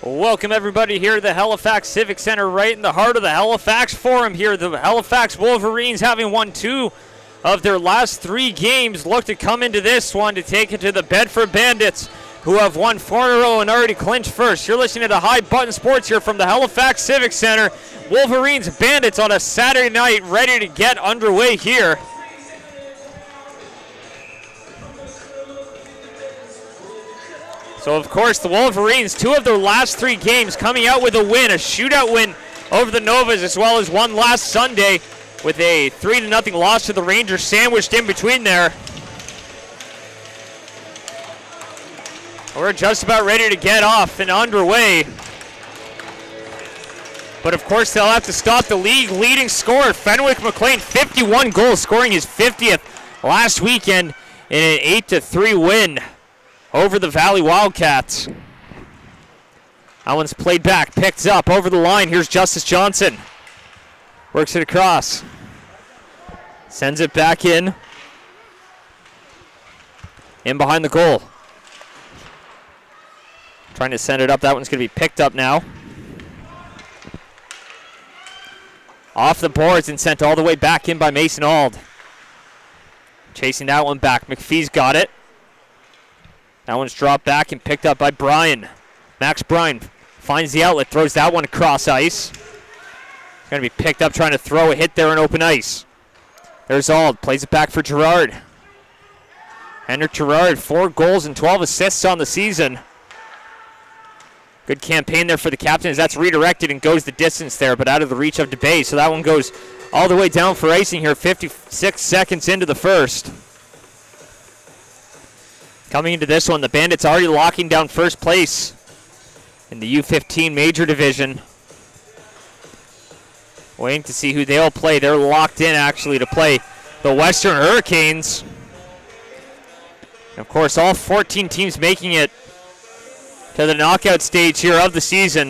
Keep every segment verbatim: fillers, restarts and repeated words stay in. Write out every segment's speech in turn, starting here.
Welcome everybody here to the Halifax Civic Center, right in the heart of the Halifax Forum here. The Halifax Wolverines, having won two of their last three games, look to come into this one to take it to the Bedford Bandits, who have won four in a row and already clinched first. You're listening to High Button Sports here from the Halifax Civic Center. Wolverines Bandits on a Saturday night, ready to get underway here. So, of course, the Wolverines, two of their last three games coming out with a win, a shootout win over the Novas, as well as one last Sunday with a three to nothing loss to the Rangers sandwiched in between there. We're just about ready to get off and underway. But, of course, they'll have to stop the league leading scorer, Fenwick McLean, fifty-one goals, scoring his fiftieth last weekend in an eight to three win over the Valley Wildcats. That one's played back, picked up over the line. Here's Justice Johnson. Works it across. Sends it back in. In behind the goal. Trying to send it up. That one's going to be picked up now. Off the boards and sent all the way back in by Mason Auld. Chasing that one back. McPhee's got it. That one's dropped back and picked up by Bryan. Max Bryan finds the outlet, throws that one across ice. Going to be picked up trying to throw a hit there in open ice. There's Auld, plays it back for Gerard. Henrik Gerard, four goals and twelve assists on the season. Good campaign there for the captain as that's redirected and goes the distance there, but out of the reach of DeBay. So that one goes all the way down for icing here, fifty-six seconds into the first. Coming into this one, the Bandits already locking down first place in the U fifteen Major Division. Waiting to see who they'll play. They're locked in, actually, to play the Western Hurricanes. And of course, all fourteen teams making it to the knockout stage here of the season.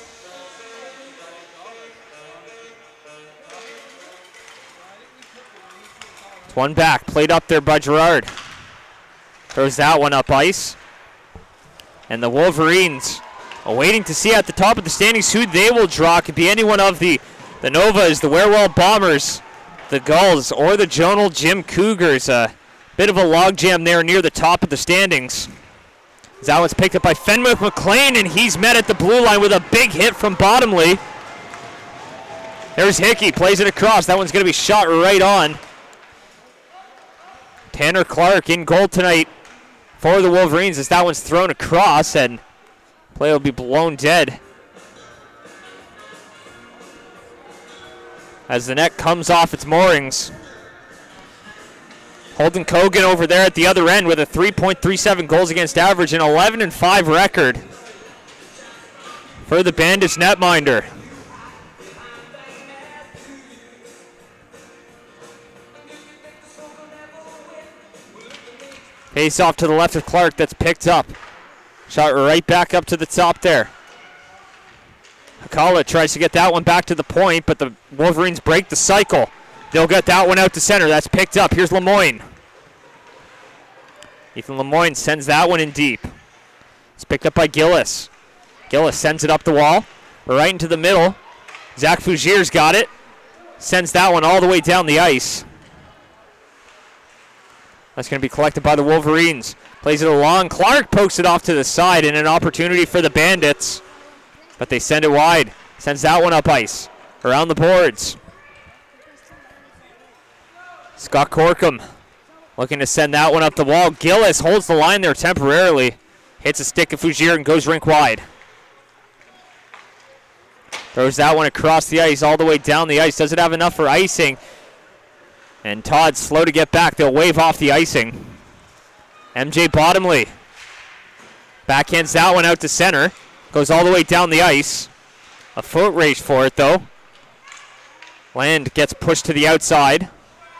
It's one back, played up there by Gerard. Throws that one up ice. And the Wolverines are waiting to see at the top of the standings who they will draw. Could be any one of the, the Novas, the Werewolf Bombers, the Gulls, or the Jonal Jim Cougars. A bit of a logjam there near the top of the standings. That one's picked up by Fenwick McLean, and he's met at the blue line with a big hit from Bottomley. There's Hickey, plays it across. That one's going to be shot right on. Tanner Clark in goal tonight for the Wolverines as that one's thrown across, and play will be blown dead as the net comes off its moorings. Holden Cogan over there at the other end with a three point three seven goals against average and eleven and five record for the Bandits netminder. Face off to the left of Clark, that's picked up. Shot right back up to the top there. Hakala tries to get that one back to the point, but the Wolverines break the cycle. They'll get that one out to center, that's picked up. Here's Lemoyne. Ethan Lemoyne sends that one in deep. It's picked up by Gillis. Gillis sends it up the wall, right into the middle. Zach Fougier's got it. Sends that one all the way down the ice. That's going to be collected by the Wolverines. Plays it along. Clark pokes it off to the side, and an opportunity for the Bandits. But they send it wide. Sends that one up ice. Around the boards. Scott Corkum looking to send that one up the wall. Gillis holds the line there temporarily. Hits a stick of Fougier and goes rink wide. Throws that one across the ice, all the way down the ice. Doesn't have enough for icing. And Todd's slow to get back. They'll wave off the icing. M J Bottomley backhands that one out to center. Goes all the way down the ice. A foot race for it, though. Land gets pushed to the outside.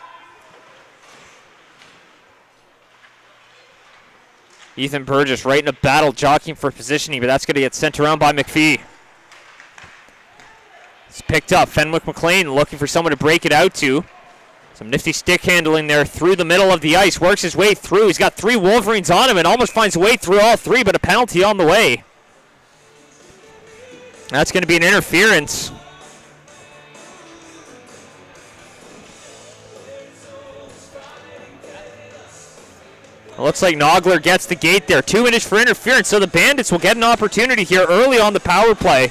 Ethan Burgess right in a battle, jockeying for positioning, but that's going to get sent around by McPhee. It's picked up. Fenwick McLean looking for someone to break it out to. Some nifty stick handling there through the middle of the ice. Works his way through. He's got three Wolverines on him and almost finds a way through all three, but a penalty on the way. That's going to be an interference. It looks like Nogler gets the gate there. Two minutes for interference, so the Bandits will get an opportunity here early on the power play.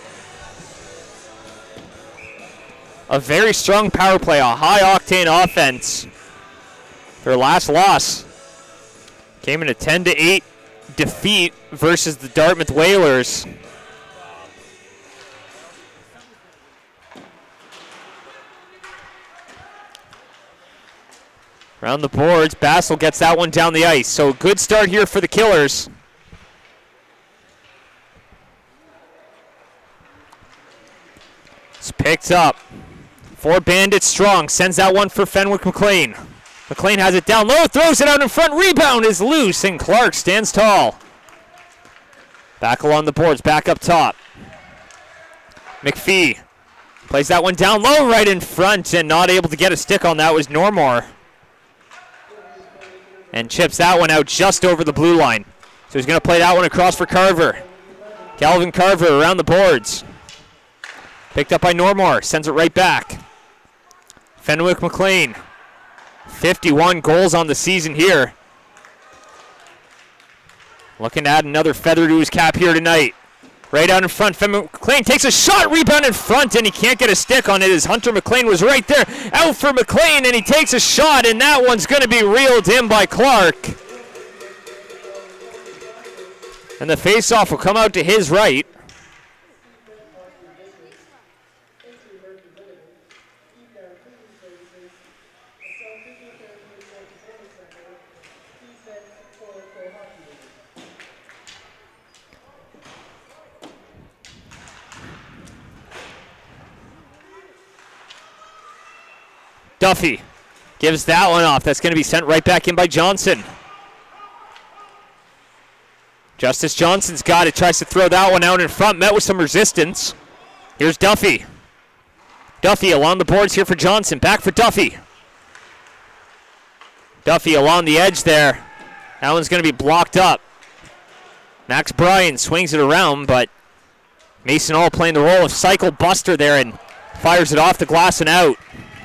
A very strong power play, a high-octane offense. Their last loss came in a ten to eight defeat versus the Dartmouth Whalers. Around the boards, Bassel gets that one down the ice. So good start here for the Killers. It's picked up. Four Bandits strong, sends that one for Fenwick McLean. McLean has it down low, throws it out in front, rebound is loose, and Clark stands tall. Back along the boards, back up top. McPhee plays that one down low right in front, and not able to get a stick on that was Normore. And chips that one out just over the blue line. So he's going to play that one across for Carver. Calvin Carver around the boards. Picked up by Normore, sends it right back. Fenwick McLean, fifty-one goals on the season here. Looking to add another feather to his cap here tonight. Right out in front, Fenwick McLean takes a shot, rebound in front, and he can't get a stick on it as Hunter McLean was right there. Out for McLean, and he takes a shot, and that one's going to be reeled in by Clark. And the faceoff will come out to his right. Duffy gives that one off. That's going to be sent right back in by Johnson. Justice Johnson's got it. Tries to throw that one out in front. Met with some resistance. Here's Duffy. Duffy along the boards here for Johnson. Back for Duffy. Duffy along the edge there. That one's going to be blocked up. Max Bryan swings it around, but Mason Hall playing the role of cycle buster there and fires it off the glass and out.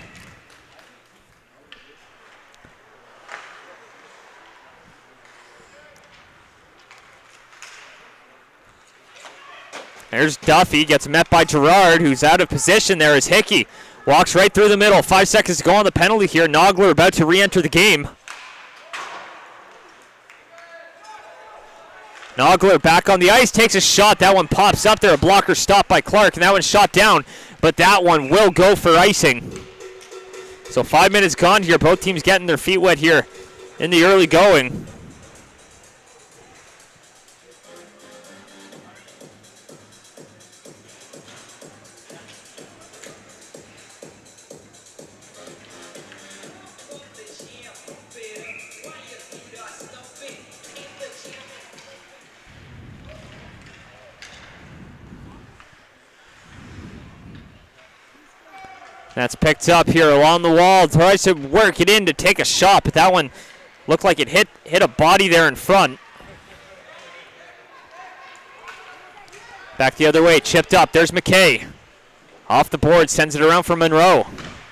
There's Duffy, gets met by Gerard, who's out of position there as Hickey walks right through the middle. Five seconds to go on the penalty here. Nogler about to re-enter the game. Nogler back on the ice, takes a shot. That one pops up there. A blocker stopped by Clark, and that one shot down, but that one will go for icing. So five minutes gone here. Both teams getting their feet wet here in the early going. That's picked up here along the wall. Tries to work it in to take a shot, but that one looked like it hit, hit a body there in front. Back the other way, chipped up. There's McKay. Off the board, sends it around for Monroe.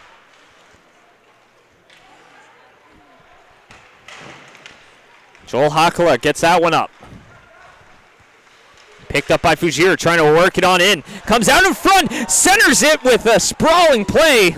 Joel Hakala gets that one up. Picked up by Fugere, trying to work it on in. Comes out in front, centers it with a sprawling play.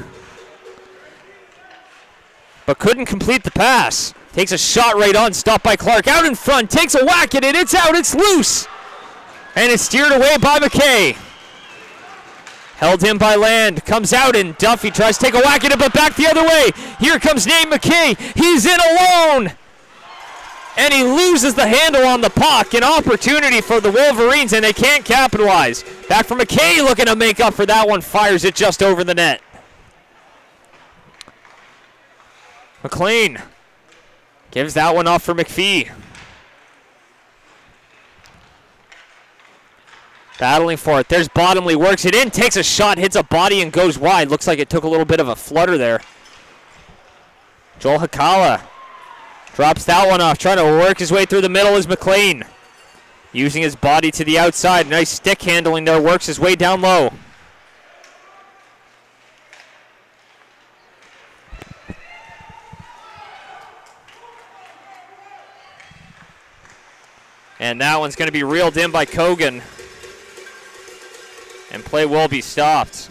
But couldn't complete the pass. Takes a shot right on, stopped by Clark. Out in front, takes a whack at it, it's out, it's loose. And it's steered away by McKay. Held in by Land, comes out and Duffy tries to take a whack at it, but back the other way. Here comes Nate McKay, he's in alone. And he loses the handle on the puck. An opportunity for the Wolverines, and they can't capitalize. Back from McKay, looking to make up for that one. Fires it just over the net. McLean gives that one off for McPhee. Battling for it. There's Bottomley, works it in, takes a shot, hits a body, and goes wide. Looks like it took a little bit of a flutter there. Joel Hakala drops that one off, trying to work his way through the middle is McLean. using his body to the outside. Nice stick handling there, works his way down low. And that one's going to be reeled in by Cogan. And play will be stopped.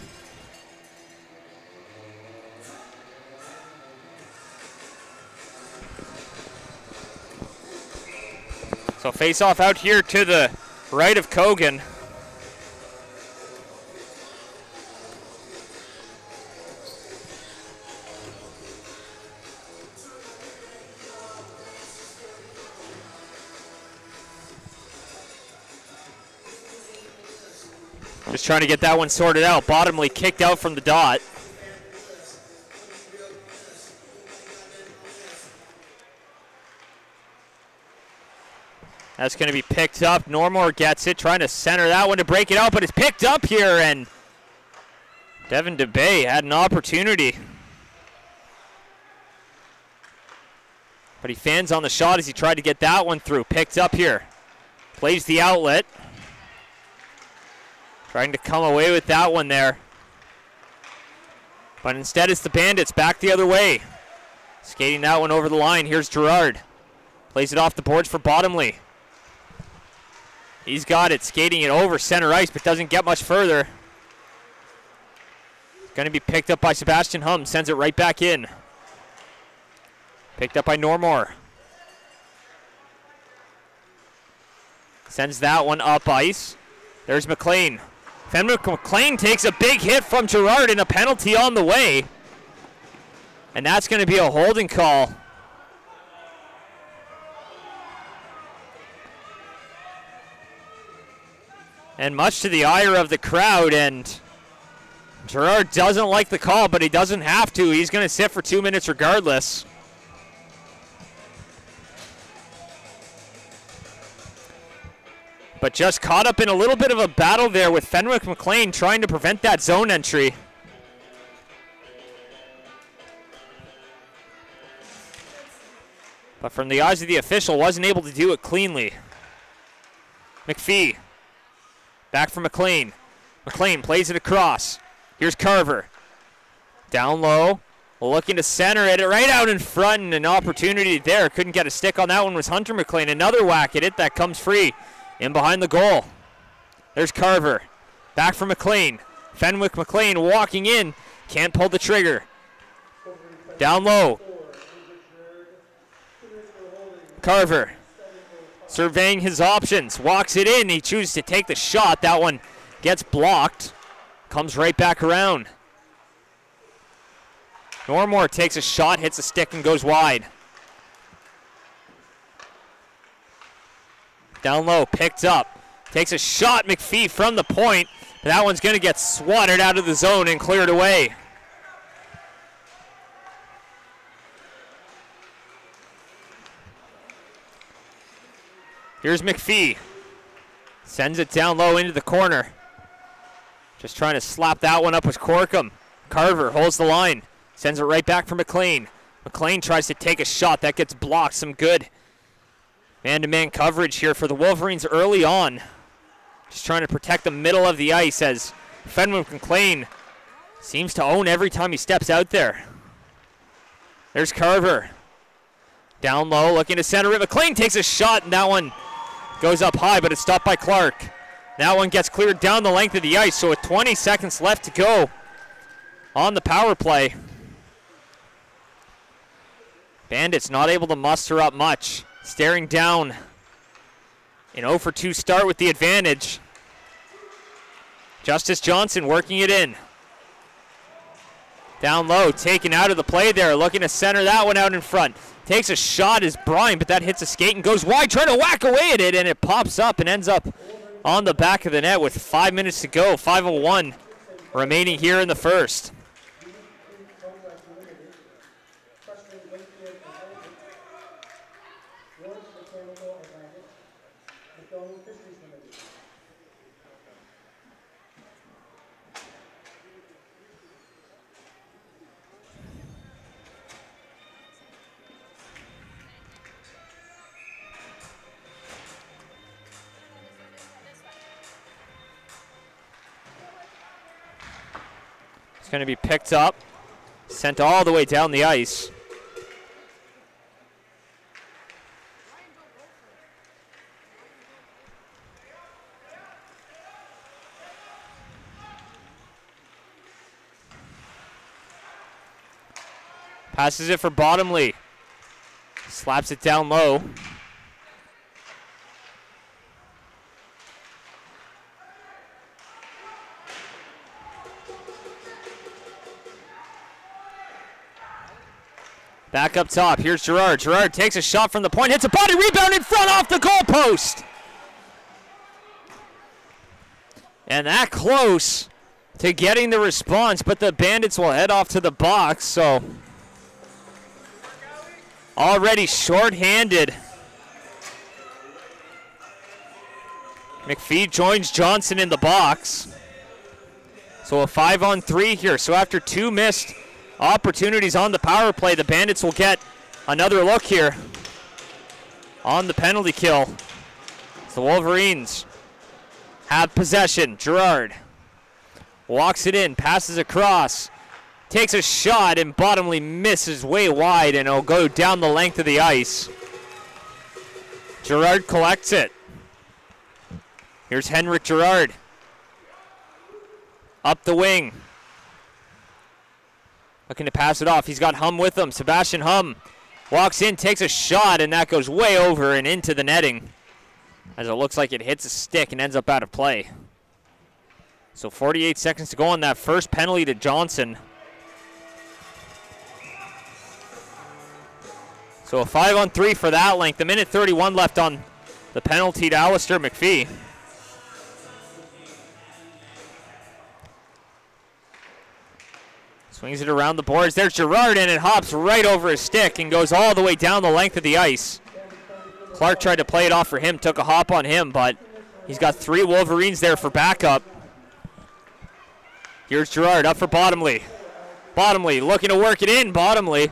So face off out here to the right of Cogan. Just trying to get that one sorted out. Bottomley kicked out from the dot. That's going to be picked up. Normore gets it, trying to center that one to break it out, but it's picked up here, and Devin DeBay had an opportunity. But he fans on the shot as he tried to get that one through. Picked up here. Plays the outlet. Trying to come away with that one there. But instead it's the Bandits back the other way. Skating that one over the line. Here's Gerard. Plays it off the boards for Bottomley. He's got it, skating it over center ice, but doesn't get much further. It's going to be picked up by Sebastian Hum. Sends it right back in. Picked up by Normore. Sends that one up ice. There's McLean. Fenwick McLean takes a big hit from Gerard and a penalty on the way. And that's going to be a holding call. And much to the ire of the crowd, and Gerard doesn't like the call, but he doesn't have to. He's going to sit for two minutes regardless. But just caught up in a little bit of a battle there with Fenwick McLean trying to prevent that zone entry. But from the eyes of the official, wasn't able to do it cleanly. McPhee. Back for McLean. McLean plays it across. Here's Carver. Down low. Looking to center it right out in front, and an opportunity there. Couldn't get a stick on that one was Hunter McLean. Another whack at it that comes free. In behind the goal. There's Carver. Back for McLean. Fenwick McLean walking in. Can't pull the trigger. Down low. Carver. Surveying his options. Walks it in. He chooses to take the shot. That one gets blocked. Comes right back around. Normore takes a shot, hits a stick, and goes wide. Down low, picked up. Takes a shot, McPhee from the point. That one's going to get swatted out of the zone and cleared away. Here's McPhee. Sends it down low into the corner. Just trying to slap that one up with Corkum. Carver holds the line. Sends it right back for McLean. McLean tries to take a shot. That gets blocked. Some good man-to-man coverage here for the Wolverines early on. Just trying to protect the middle of the ice as Fenwick McLean seems to own every time he steps out there. There's Carver. Down low, looking to center it. McLean takes a shot, and that one goes up high, but it's stopped by Clark. That one gets cleared down the length of the ice, so with twenty seconds left to go on the power play. Bandits not able to muster up much. Staring down. An oh for two start with the advantage. Justice Johnson working it in. Down low, taken out of the play there. Looking to center that one out in front. Takes a shot as Brian, but that hits a skate and goes wide. Trying to whack away at it, and it pops up and ends up on the back of the net with five minutes to go. five oh one remaining here in the first. It's going to be picked up, sent all the way down the ice. Passes it for Bottomley. Slaps it down low. Back up top, here's Girard. Girard takes a shot from the point, hits a body rebound in front off the goalpost. And that close to getting the response, but the Bandits will head off to the box, so already short-handed. McPhee joins Johnson in the box. So a five on three here. So after two missed opportunities on the power play, the Bandits will get another look here on the penalty kill. So the Wolverines have possession. Girard walks it in, passes across, takes a shot, and Bottomley misses way wide, and it'll go down the length of the ice. Girard collects it. Here's Henrik Girard. Up the wing. Looking to pass it off. He's got Hum with him. Sebastian Hum walks in, takes a shot, and that goes way over and into the netting, as it looks like it hits a stick and ends up out of play. So forty-eight seconds to go on that first penalty to Johnson. So a five on three for that length. A minute thirty-one left on the penalty to Alistair McPhee. Swings it around the boards. There's Girard, and it hops right over his stick and goes all the way down the length of the ice. Clark tried to play it off for him, took a hop on him, but he's got three Wolverines there for backup. Here's Girard up for Bottomley. Bottomley looking to work it in. Bottomley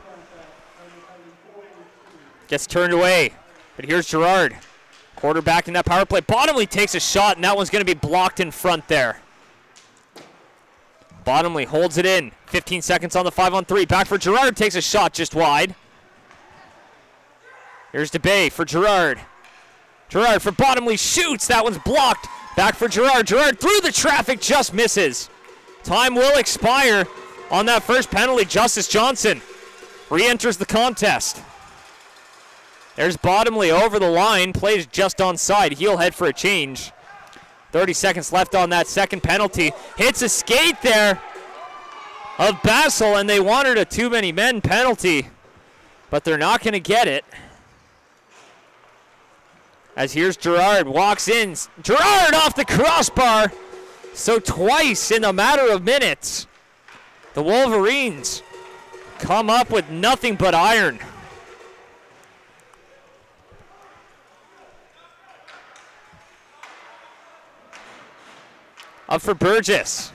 gets turned away, but here's Girard. Quarterback in that power play. Bottomley takes a shot, and that one's going to be blocked in front there. Bottomley holds it in. fifteen seconds on the five on three. Back for Girard, takes a shot just wide. Here's DeBay for Girard. Girard for Bottomley, shoots. That one's blocked. Back for Girard. Girard through the traffic, just misses. Time will expire on that first penalty. Justice Johnson re-enters the contest. There's Bottomley over the line, plays just onside. He'll head for a change. thirty seconds left on that second penalty. Hits a skate there of Bassel, and they wanted a too many men penalty, but they're not going to get it. As here's Girard, walks in. Girard off the crossbar. So twice in a matter of minutes, the Wolverines come up with nothing but iron. Up for Burgess.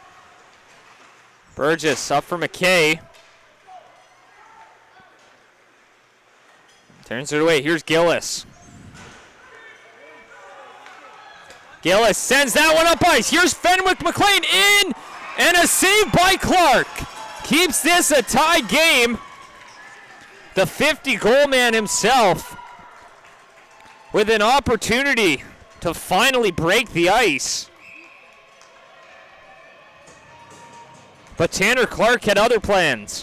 Burgess up for McKay. Turns it away. Here's Gillis. Gillis sends that one up ice. Here's Fenwick McLean in, and a save by Clark. Keeps this a tie game. The fifty-goal man himself with an opportunity to finally break the ice. But Tanner Clark had other plans.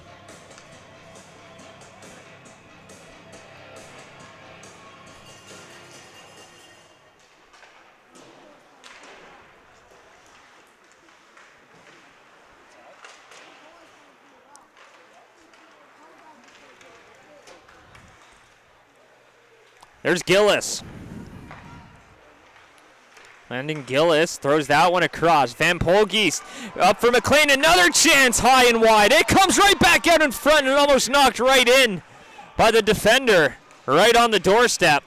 There's Gillis. Landon Gillis throws that one across. Van Polgeest up for McLean. Another chance high and wide. It comes right back out in front and almost knocked right in by the defender. Right on the doorstep.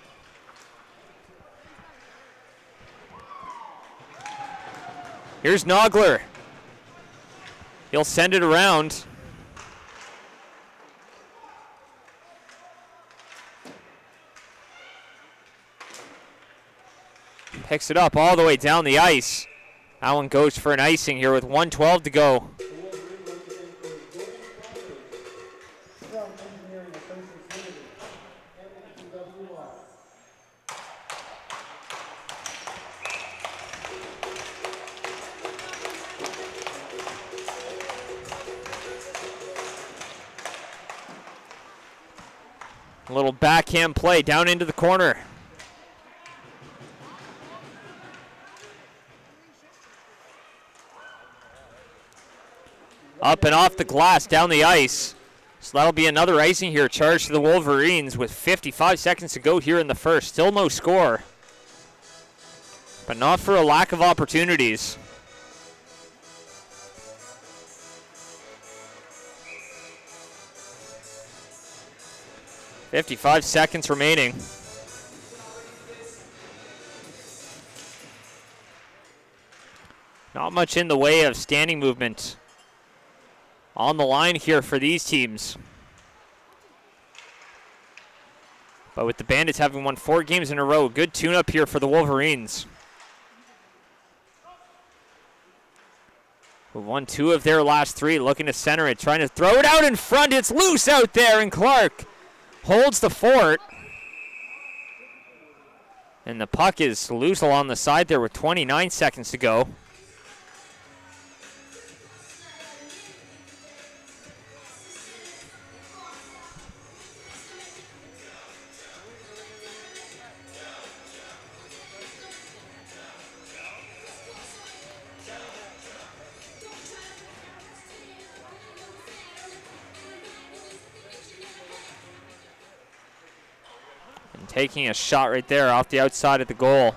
Here's Nogler. He'll send it around. Picks it up all the way down the ice. That one goes for an icing here with one twelve to go. A little backhand play down into the corner. Up and off the glass, down the ice. So that'll be another icing here, charged to the Wolverines with fifty-five seconds to go here in the first. Still no score, but not for a lack of opportunities. fifty-five seconds remaining. Not much in the way of standing movement on the line here for these teams. But with the Bandits having won four games in a row, good tune-up here for the Wolverines, who won two of their last three, looking to center it, trying to throw it out in front. It's loose out there, and Clark holds the fort. And the puck is loose along the side there with twenty-nine seconds to go. Taking a shot right there off the outside of the goal.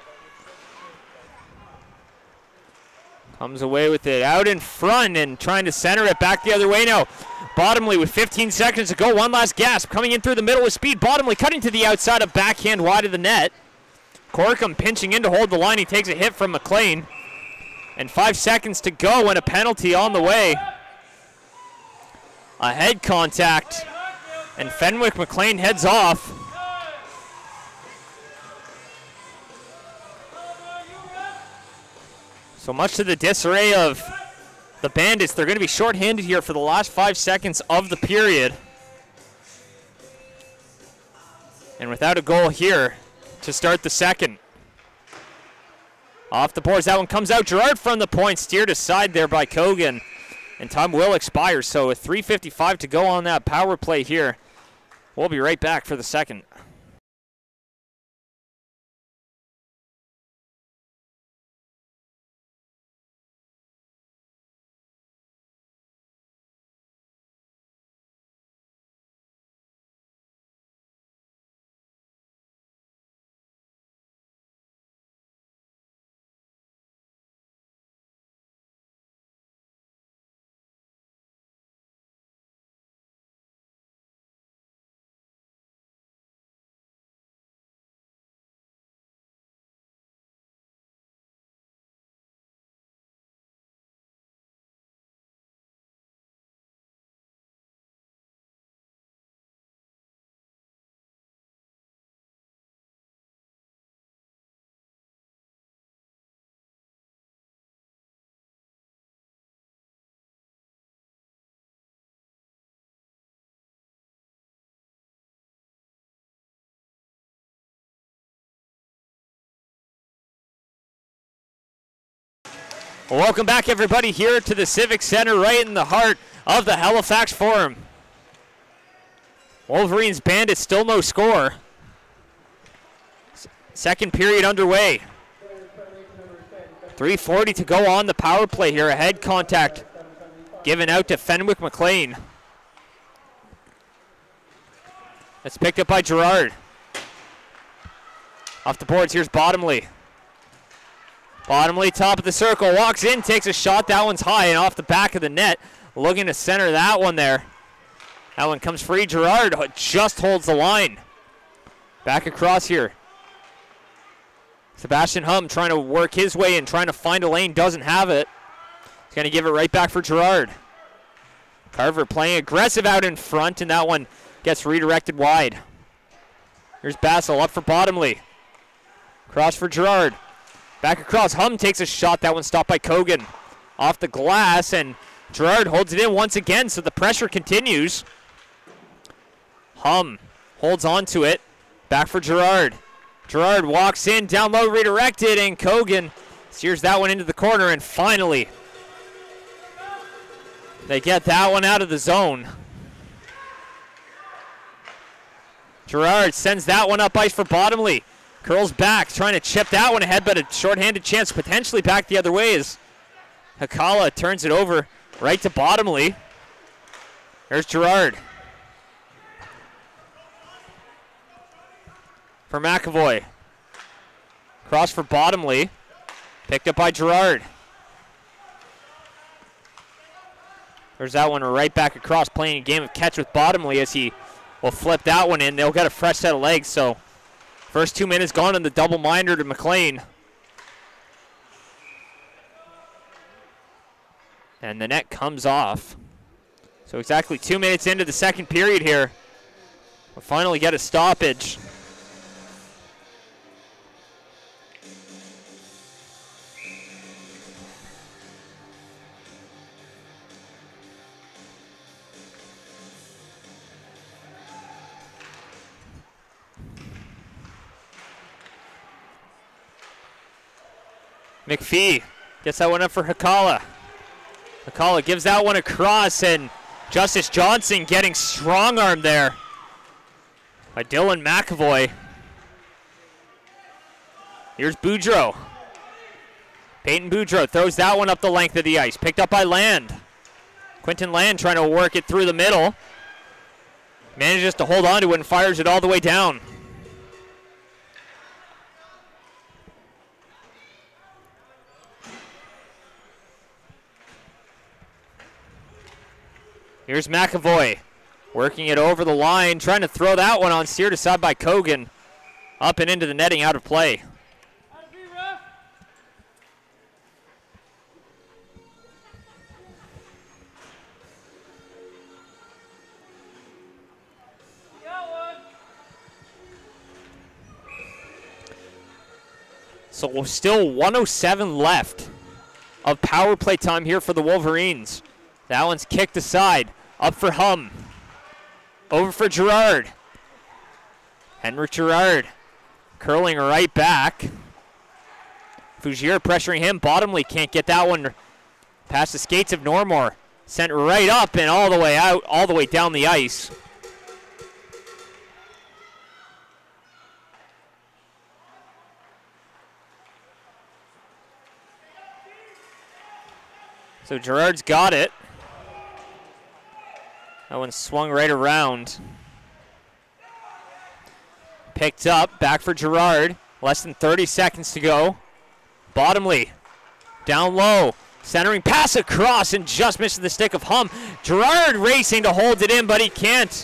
Comes away with it out in front and trying to center it back the other way now. Bottomley with fifteen seconds to go. One last gasp. Coming in through the middle with speed. Bottomley cutting to the outside, a backhand wide of the net. Corkum pinching in to hold the line. He takes a hit from McLean. And five seconds to go and a penalty on the way. A head contact. And Fenwick McLean heads off. So much to the disarray of the Bandits, they're going to be shorthanded here for the last five seconds of the period. And without a goal here to start the second. Off the boards, that one comes out. Gerard from the point, steered aside there by Kogan. And time will expire, so with three fifty-five to go on that power play here, we'll be right back for the second. Well, welcome back, everybody, here to the Civic Center, right in the heart of the Halifax Forum. Wolverines Bandits still no score. S second period underway. three forty to go on the power play here. A head contact given out to Fenwick McLean. That's picked up by Gerard. Off the boards, here's Bottomley. Bottomley, top of the circle, walks in, takes a shot. That one's high and off the back of the net. Looking to center that one there. That one comes free. Gerard just holds the line. Back across here. Sebastian Hum trying to work his way in, trying to find a lane, doesn't have it. He's going to give it right back for Gerard. Carver playing aggressive out in front, and that one gets redirected wide. Here's Bassel up for Bottomley. Cross for Gerard. Back across, Hum takes a shot. That one stopped by Kogan. Off the glass, and Gerard holds it in once again, so the pressure continues. Hum holds on to it. Back for Gerard. Gerard walks in, down low, redirected, and Kogan steers that one into the corner, and finally they get that one out of the zone. Girard sends that one up ice for Bottomley. Curls back, trying to chip that one ahead, but a shorthanded chance potentially back the other way as Hakala turns it over right to Bottomley. There's Girard. For McAvoy. Cross for Bottomley. Picked up by Girard. There's that one right back across, playing a game of catch with Bottomley as he will flip that one in. They'll get a fresh set of legs, so first two minutes gone in the double minder to McLean. And the net comes off. So exactly two minutes into the second period here. We'll finally get a stoppage. McPhee gets that one up for Hakala. Hakala gives that one across, and Justice Johnson getting strong-armed there by Dylan McAvoy. Here's Boudreau. Peyton Boudreau throws that one up the length of the ice. Picked up by Land. Quinton Land trying to work it through the middle. Manages to hold on to it and fires it all the way down. Here's McAvoy working it over the line, trying to throw that one on, steered aside by Kogan. Up and into the netting, out of play. So still one oh seven left of power play time here for the Wolverines. That one's kicked aside. Up for Hum. Over for Girard. Henrik Girard curling right back. Fougier pressuring him. Bottomley can't get that one past the skates of Normore. Sent right up and all the way out, all the way down the ice. So Girard's got it. That one swung right around. Picked up, back for Girard. Less than thirty seconds to go. Bottomley, down low. Centering pass across and just misses the stick of Hum. Girard racing to hold it in, but he can't.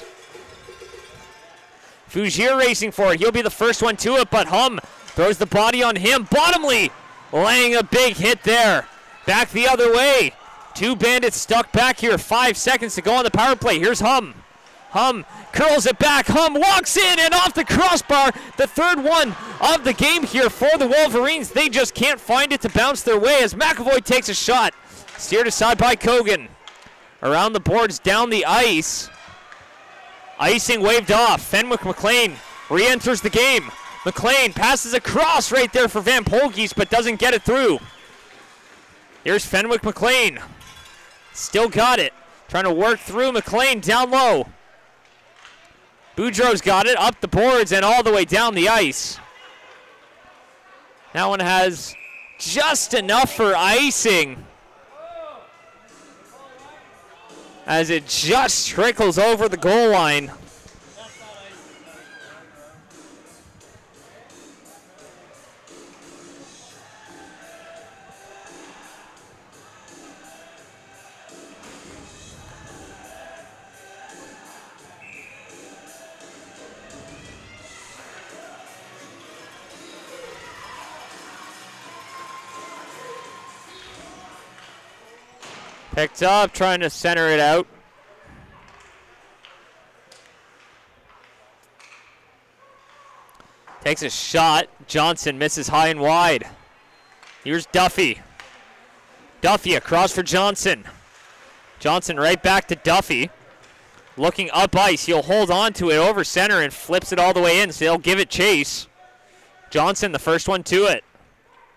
Fougier racing for it. He'll be the first one to it, but Hum throws the body on him. Bottomley laying a big hit there. Back the other way. Two Bandits stuck back here. Five seconds to go on the power play. Here's Hum. Hum curls it back. Hum walks in and off the crossbar. The third one of the game here for the Wolverines. They just can't find it to bounce their way as McAvoy takes a shot. Steered aside by Kogan. Around the boards, down the ice. Icing waved off. Fenwick McLean re-enters the game. McLean passes across right there for Van Polgies, but doesn't get it through. Here's Fenwick McLean. Still got it. Trying to work through McLean down low. Boudreau's got it up the boards and all the way down the ice. That one has just enough for icing, as it just trickles over the goal line. Picked up, trying to center it out. Takes a shot. Johnson misses high and wide. Here's Duffy. Duffy across for Johnson. Johnson right back to Duffy. Looking up ice. He'll hold on to it over center and flips it all the way in, so they'll give it chase. Johnson, the first one to it.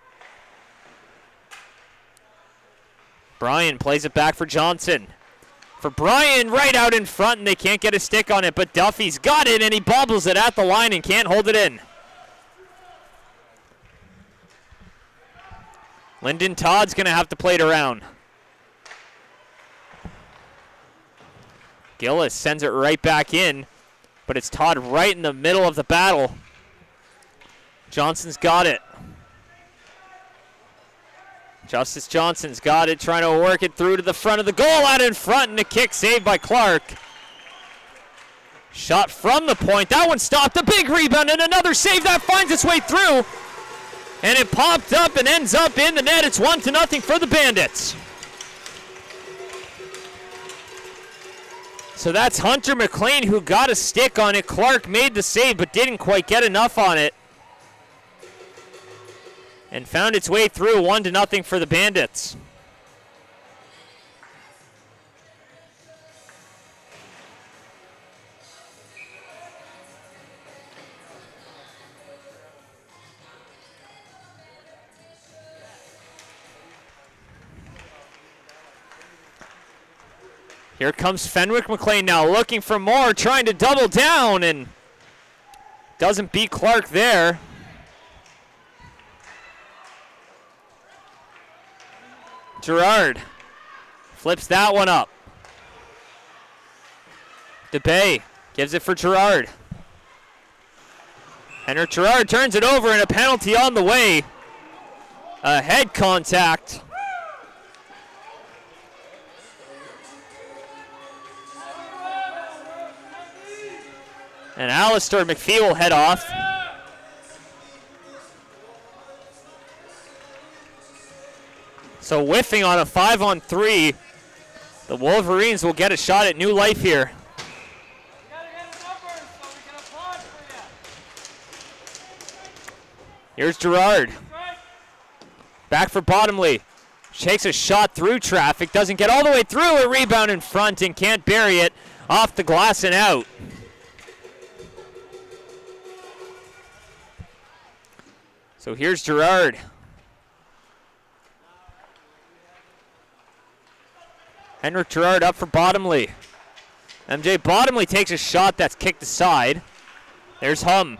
Bryan plays it back for Johnson. for Bryan right out in front, and they can't get a stick on it, but Duffy's got it, and he bobbles it at the line and can't hold it in. Lyndon Todd's going to have to play it around. Gillis sends it right back in, but it's Todd right in the middle of the battle. Johnson's got it. Justice Johnson's got it, trying to work it through to the front of the goal, out in front, and a kick saved by Clark. Shot from the point, that one stopped, a big rebound, and another save that finds its way through. And it popped up and ends up in the net. It's one to nothing for the Bandits. So that's Hunter McLean who got a stick on it. Clark made the save but didn't quite get enough on it. And found its way through, one to nothing for the Bandits. Here comes Fenwick McLean now, looking for more, trying to double down, and doesn't beat Clark there. Gerard flips that one up. DeBay gives it for Gerard. Henrik Gerard turns it over, and a penalty on the way. A head contact. And Alistair McPhee will head off. So whiffing on a five on three, the Wolverines will get a shot at new life here. Here's Gerard. Back for Bottomley. Takes a shot through traffic, doesn't get all the way through, a rebound in front and can't bury it, off the glass and out. So here's Gerard. Henrik Gerard up for Bottomley. M J Bottomley takes a shot that's kicked aside. There's Hum.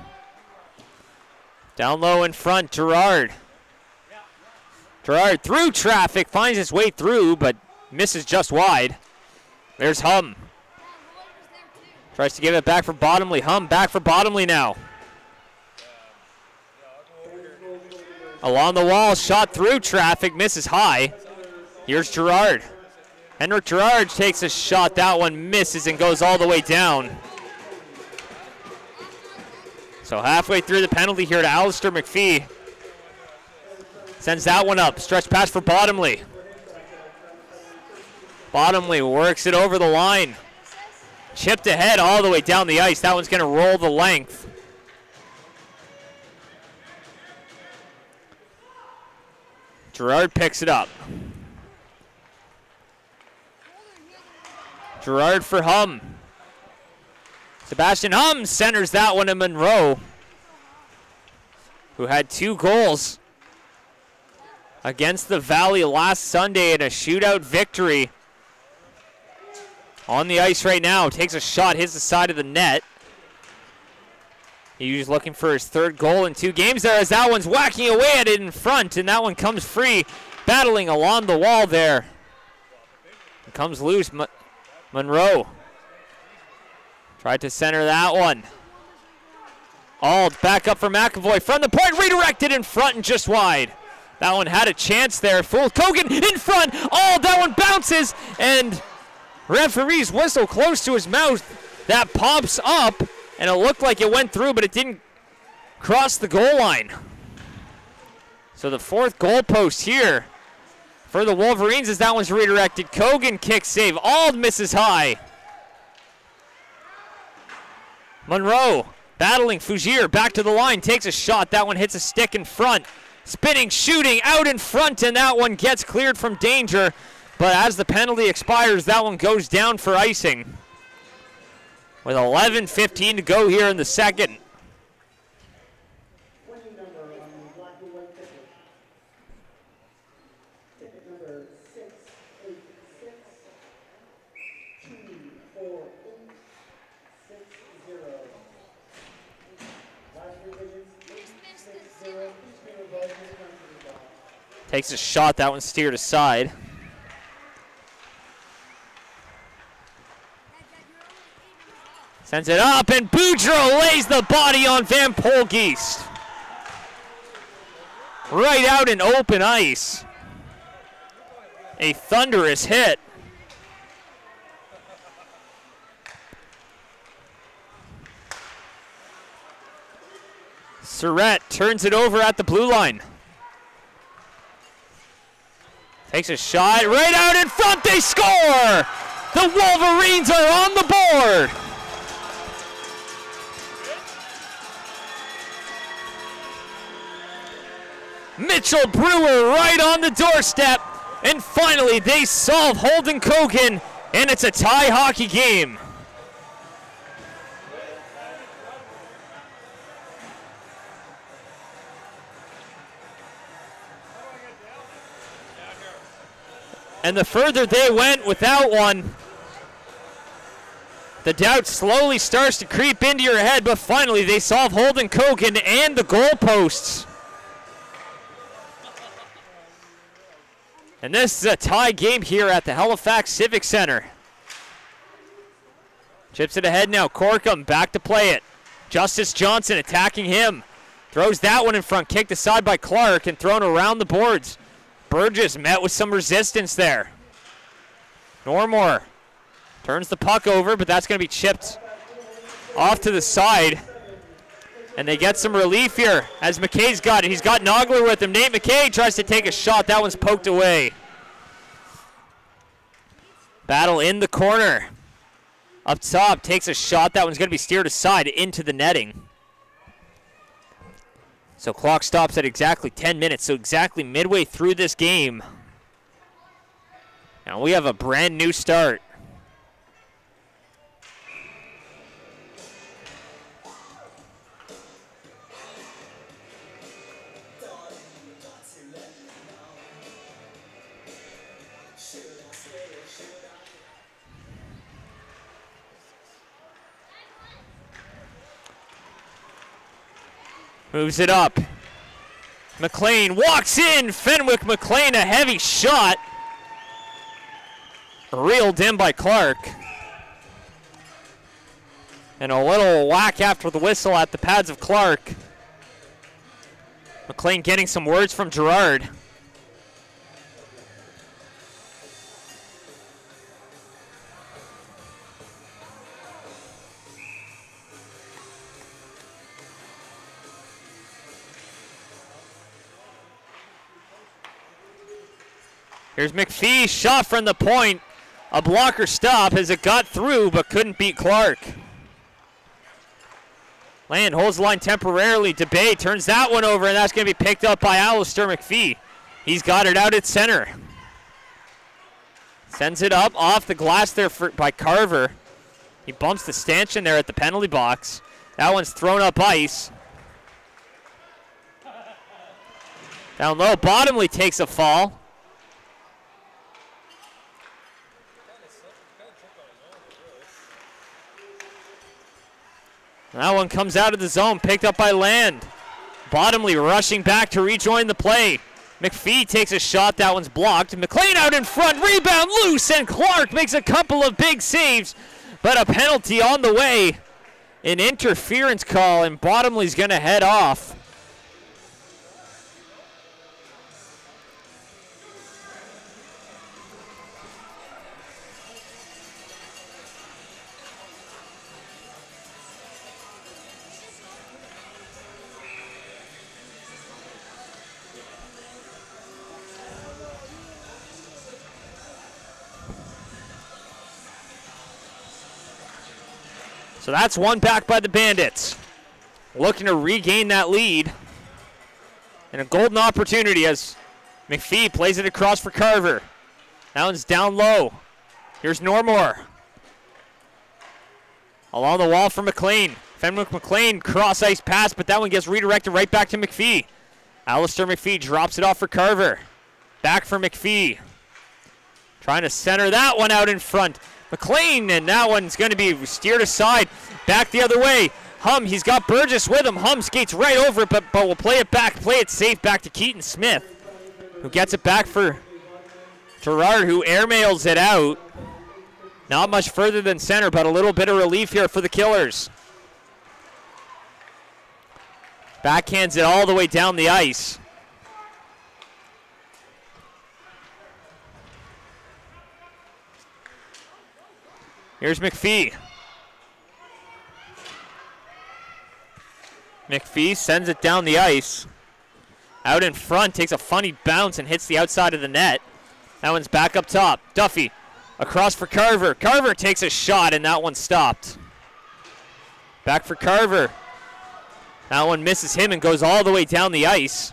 Down low in front, Gerard. Gerard through traffic, finds his way through, but misses just wide. There's Hum. Tries to give it back for Bottomley. Hum back for Bottomley now. Along the wall, shot through traffic, misses high. Here's Gerard. Henrik Gerard takes a shot, that one misses and goes all the way down. So halfway through the penalty here to Alistair McPhee. Sends that one up, stretch pass for Bottomley. Bottomley works it over the line. Chipped ahead all the way down the ice, that one's gonna roll the length. Gerard picks it up. Gerard for Hum. Sebastian Hum centers that one to Monroe, who had two goals against the Valley last Sunday in a shootout victory. On the ice right now, takes a shot, hits the side of the net. He's looking for his third goal in two games there as that one's whacking away at it in front, and that one comes free, battling along the wall there. It comes loose, Mon Monroe. Tried to center that one. Auld back up for McAvoy from the point, redirected in front and just wide. That one had a chance there, fooled Kogan in front. Auld, that one bounces, and referee's whistle close to his mouth. That pops up. And it looked like it went through, but it didn't cross the goal line. So the fourth goal post here for the Wolverines as that one's redirected. Kogan kick save. Auld misses high. Monroe battling Fougere back to the line. Takes a shot. That one hits a stick in front. Spinning, shooting out in front, and that one gets cleared from danger. But as the penalty expires, that one goes down for icing. With eleven fifteen to go here in the second. Takes a shot. That one steered aside. Sends it up, and Boudreau lays the body on Van Polgeest. Right out in open ice. A thunderous hit. Surratt turns it over at the blue line. Takes a shot right out in front. They score! The Wolverines are on the board. Mitchell Brewer right on the doorstep. And finally, they solve Holden Kogan, and it's a tie hockey game. And the further they went without one, the doubt slowly starts to creep into your head, but finally they solve Holden Kogan and the goalposts. And this is a tie game here at the Halifax Civic Center. Chips it ahead now. Corkum back to play it. Justice Johnson attacking him. Throws that one in front. Kicked aside by Clark and thrown around the boards. Burgess met with some resistance there. Normore turns the puck over, but that's going to be chipped off to the side. And they get some relief here as McKay's got it. He's got Nogler with him. Nate McKay tries to take a shot. That one's poked away. Battle in the corner. Up top, takes a shot. That one's going to be steered aside into the netting. So clock stops at exactly ten minutes. So exactly midway through this game. Now we have a brand new start. Moves it up. McLean walks in. Fenwick McLean, a heavy shot. Reeled in by Clark. And a little whack after the whistle at the pads of Clark. McLean getting some words from Gerard. Here's McPhee, shot from the point. A blocker stop as it got through but couldn't beat Clark. Land holds the line temporarily. DeBay turns that one over, and that's going to be picked up by Alistair McPhee. He's got it out at center. Sends it up off the glass there for, by Carver. He bumps the stanchion there at the penalty box. That one's thrown up ice. Down low, Bottomley takes a fall. That one comes out of the zone, picked up by Land. Bottomley rushing back to rejoin the play. McPhee takes a shot, that one's blocked. McLean out in front, rebound loose, and Clark makes a couple of big saves, but a penalty on the way. An interference call, and Bottomley's gonna head off. So that's one back by the Bandits. Looking to regain that lead. And a golden opportunity as McPhee plays it across for Carver. That one's down low. Here's Normore. Along the wall for McLean. Fenwick McLean, cross ice pass, but that one gets redirected right back to McPhee. Alistair McPhee drops it off for Carver. Back for McPhee. Trying to center that one out in front. McLean, and that one's going to be steered aside. Back the other way. Hum, he's got Burgess with him. Hum skates right over it, but, but will play it back, play it safe back to Keaton Smith. who gets it back for Gerard, who airmails it out. Not much further than center, but a little bit of relief here for the Killers. Backhands it all the way down the ice. Here's McPhee. McPhee sends it down the ice. Out in front, takes a funny bounce and hits the outside of the net. That one's back up top. Duffy across for Carver. Carver takes a shot and that one stopped. Back for Carver. That one misses him and goes all the way down the ice.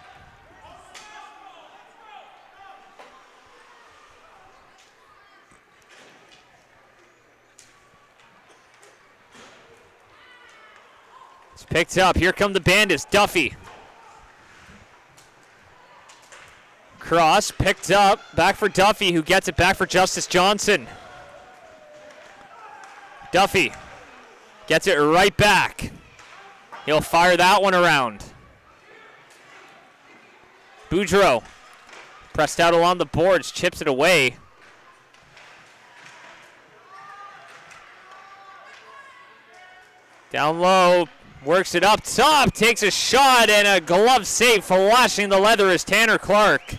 It's picked up. Here come the Bandits. Duffy. Cross picked up. Back for Duffy, who gets it back for Justice Johnson. Duffy gets it right back. He'll fire that one around. Boudreau pressed out along the boards, chips it away. Down low, works it up top, takes a shot, and a glove save flashing the leather is Tanner Clark.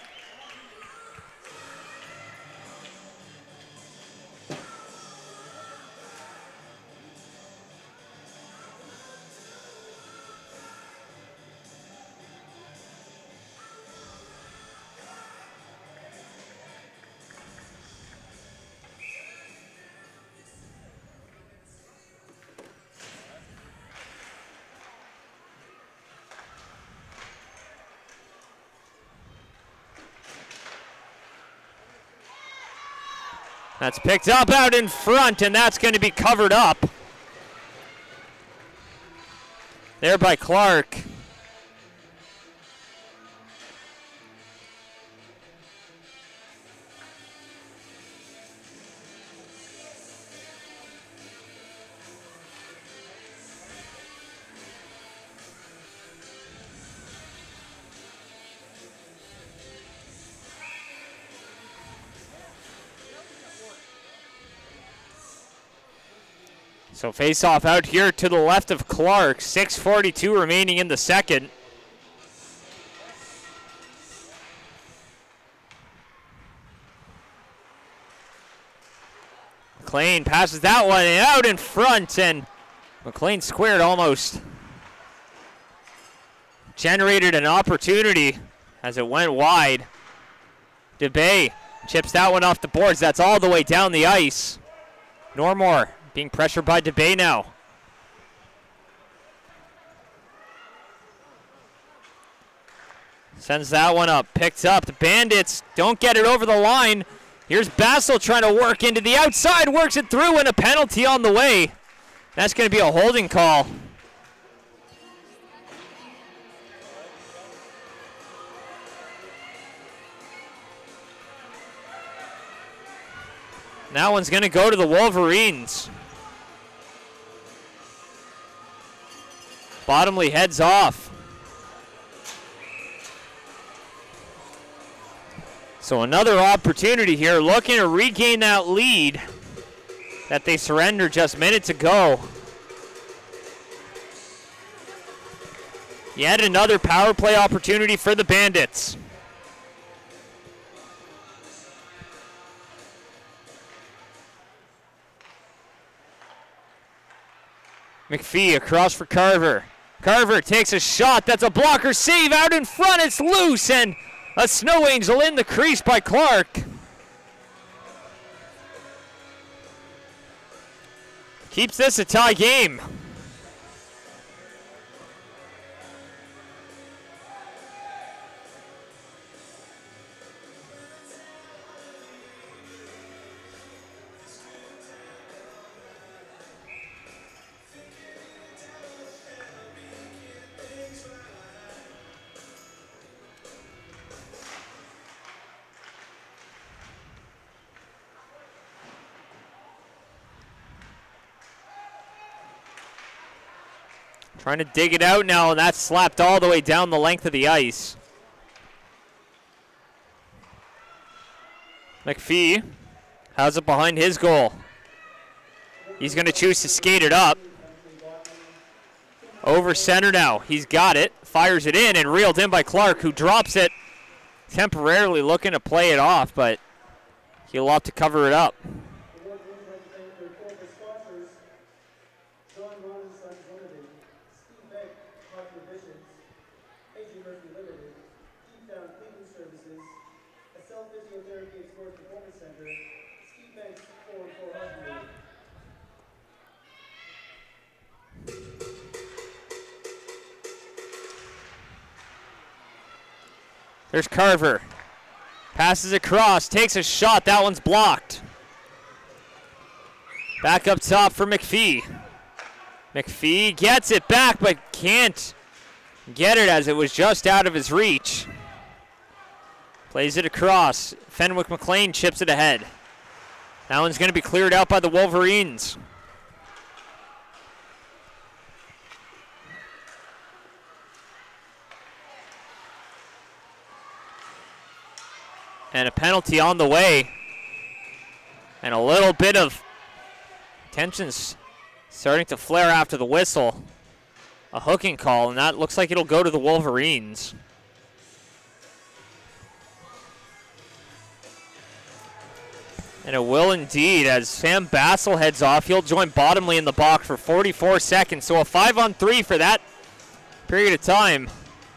That's picked up out in front, and that's going to be covered up. There by Clark. So face-off out here to the left of Clark. six forty-two remaining in the second. McLean passes that one out in front, and McLean squared almost. Generated an opportunity as it went wide. DeBay chips that one off the boards. That's all the way down the ice. Normore being pressured by DeBay now. Sends that one up, picked up. The Bandits don't get it over the line. Here's Bassel trying to work into the outside, works it through, and a penalty on the way. That's going to be a holding call. That one's going to go to the Wolverines. Bottomley heads off. So another opportunity here, looking to regain that lead that they surrendered just minutes ago. Yet another power play opportunity for the Bandits. McPhee across for Carver. Carver takes a shot. That's a blocker save out in front. It's loose, and a snow angel in the crease by Clark. Keeps this a tie game. Trying to dig it out now, and that's slapped all the way down the length of the ice. McPhee has it behind his goal. He's going to choose to skate it up. Over center now. He's got it. Fires it in and reeled in by Clark, who drops it. Temporarily looking to play it off, but he'll have to cover it up. There's Carver. Passes across, takes a shot. That one's blocked. Back up top for McPhee. McPhee gets it back, but can't get it as it was just out of his reach. Plays it across. Fenwick McLean chips it ahead. That one's going to be cleared out by the Wolverines. And a penalty on the way. And a little bit of tensions starting to flare after the whistle. A hooking call, and that looks like it'll go to the Wolverines. And it will indeed, as Sam Bassel heads off. He'll join Bottomley in the box for forty-four seconds. So a five on three for that period of time.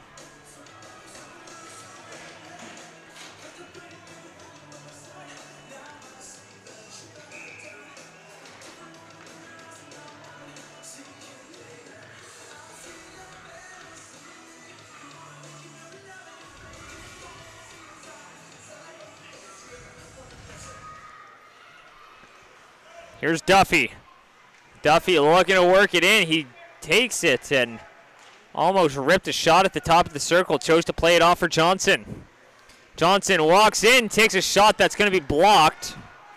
Here's Duffy. Duffy looking to work it in. He takes it and almost ripped a shot at the top of the circle. Chose to play it off for Johnson. Johnson walks in, takes a shot that's going to be blocked.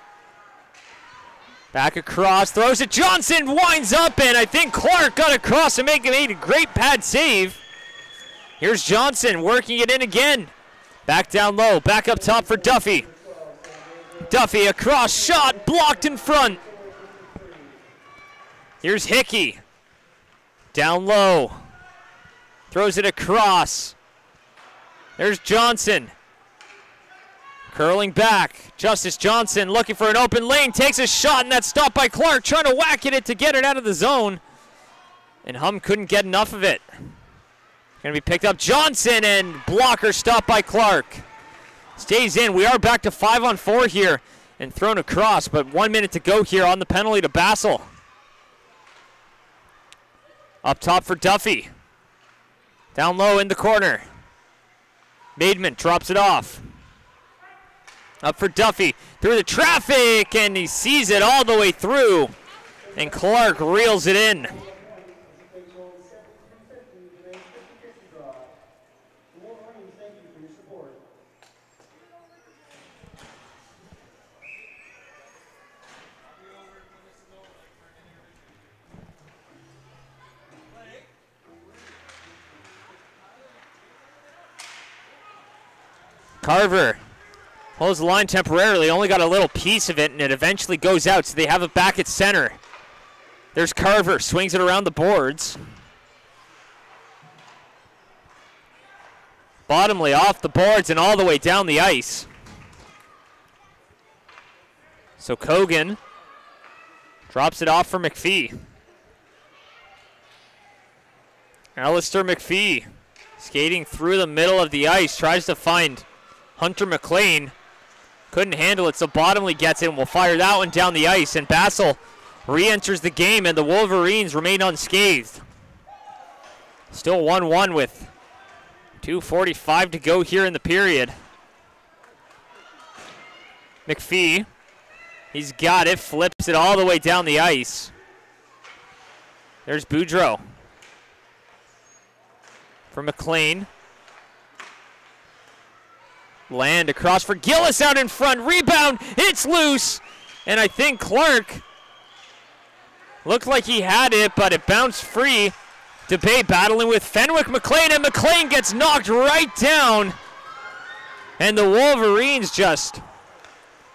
Back across, throws it. Johnson winds up, and I think Clark got across and make, made a great pad save. Here's Johnson working it in again. Back down low, back up top for Duffy. Duffy across, shot blocked in front. Here's Hickey. Down low. Throws it across. There's Johnson. Curling back. Justice Johnson looking for an open lane. Takes a shot, and that's stopped by Clark. Trying to whack at it to get it out of the zone. And Hum couldn't get enough of it. Going to be picked up. Johnson, and blocker stopped by Clark. Stays in. We are back to five on four here. And thrown across, but one minute to go here on the penalty to Bassel. Up top for Duffy. Down low in the corner. Maidman drops it off. Up for Duffy. Through the traffic, and he sees it all the way through. And Clark reels it in. Carver holds the line temporarily, only got a little piece of it, and it eventually goes out, so they have it back at center. There's Carver, swings it around the boards. Bottomley off the boards and all the way down the ice. So Kogan drops it off for McPhee. Alistair McPhee skating through the middle of the ice, tries to find Hunter McLean. Couldn't handle it, so Bottomley gets it and will fire that one down the ice. And Bassel re-enters the game, and the Wolverines remain unscathed. Still one one with two forty-five to go here in the period. McPhee, he's got it, flips it all the way down the ice. There's Boudreau. For McLean. Land across for Gillis out in front. Rebound. It's loose. And I think Clark looked like he had it, but it bounced free. DeBay battling with Fenwick McLean, and McLean gets knocked right down. And the Wolverines just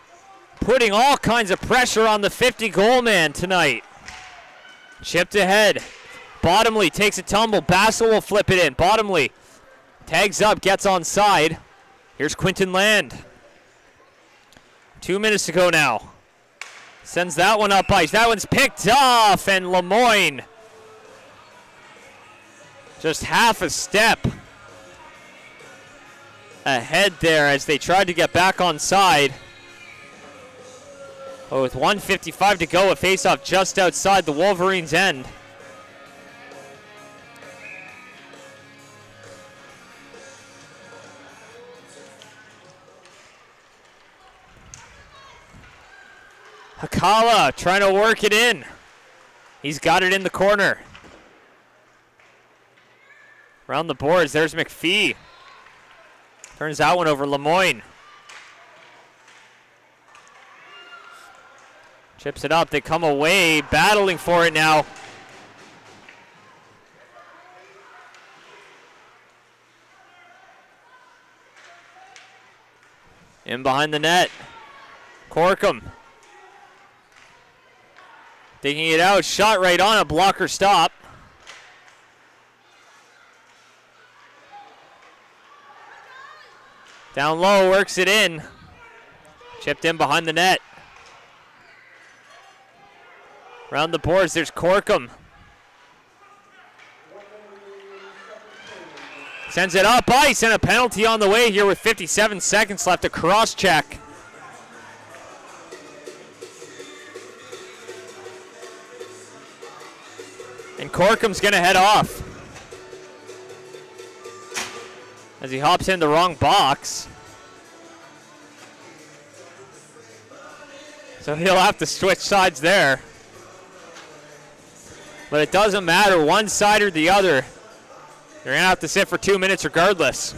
putting all kinds of pressure on the fifty goal man tonight. Chipped ahead. Bottomley takes a tumble. Bassel will flip it in. Bottomley tags up, gets onside. Here's Quinton Land. Two minutes to go now. Sends that one up ice. That one's picked off, and Lemoyne just half a step ahead there as they tried to get back on side. But with one fifty-five to go, a faceoff just outside the Wolverines' end. Hakala trying to work it in. He's got it in the corner. Around the boards, there's McPhee. Turns that one over Lemoyne. Chips it up, they come away, battling for it now. In behind the net. Corkum. Digging it out, shot right on a blocker stop. Down low, works it in. Chipped in behind the net. Around the boards, there's Corkum. Sends it up ice, and a penalty on the way here with fifty-seven seconds left. A cross check. And Corkum's gonna head off as he hops in the wrong box. So he'll have to switch sides there. But it doesn't matter, one side or the other. They're gonna have to sit for two minutes regardless.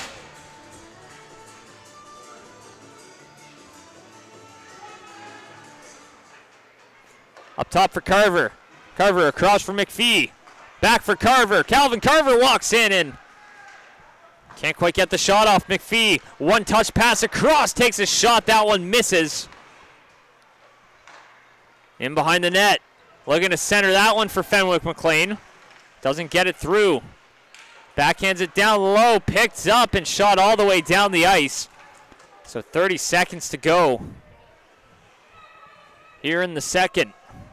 Up top for Carver. Carver across for McPhee. Back for Carver. Calvin Carver walks in and can't quite get the shot off McPhee. One touch pass across, takes a shot. That one misses. In behind the net. Looking to center that one for Fenwick McLean. Doesn't get it through. Backhands it down low, picked up and shot all the way down the ice. So thirty seconds to go here in the second.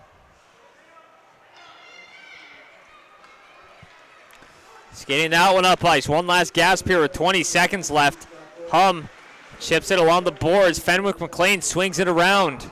Skating that one up ice. One last gasp here with twenty seconds left. Hum chips it along the boards. Fenwick McLean swings it around.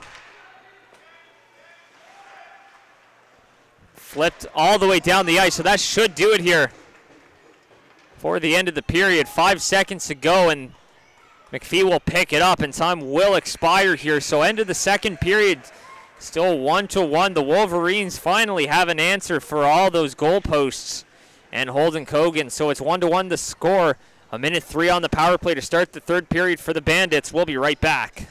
Flipped all the way down the ice, so that should do it here for the end of the period. Five seconds to go, and McPhee will pick it up, and time will expire here. So end of the second period, still one to one. The Wolverines finally have an answer for all those goalposts and Holden Cogan. So it's one to one the score. A minute three on the power play to start the third period for the Bandits. We'll be right back.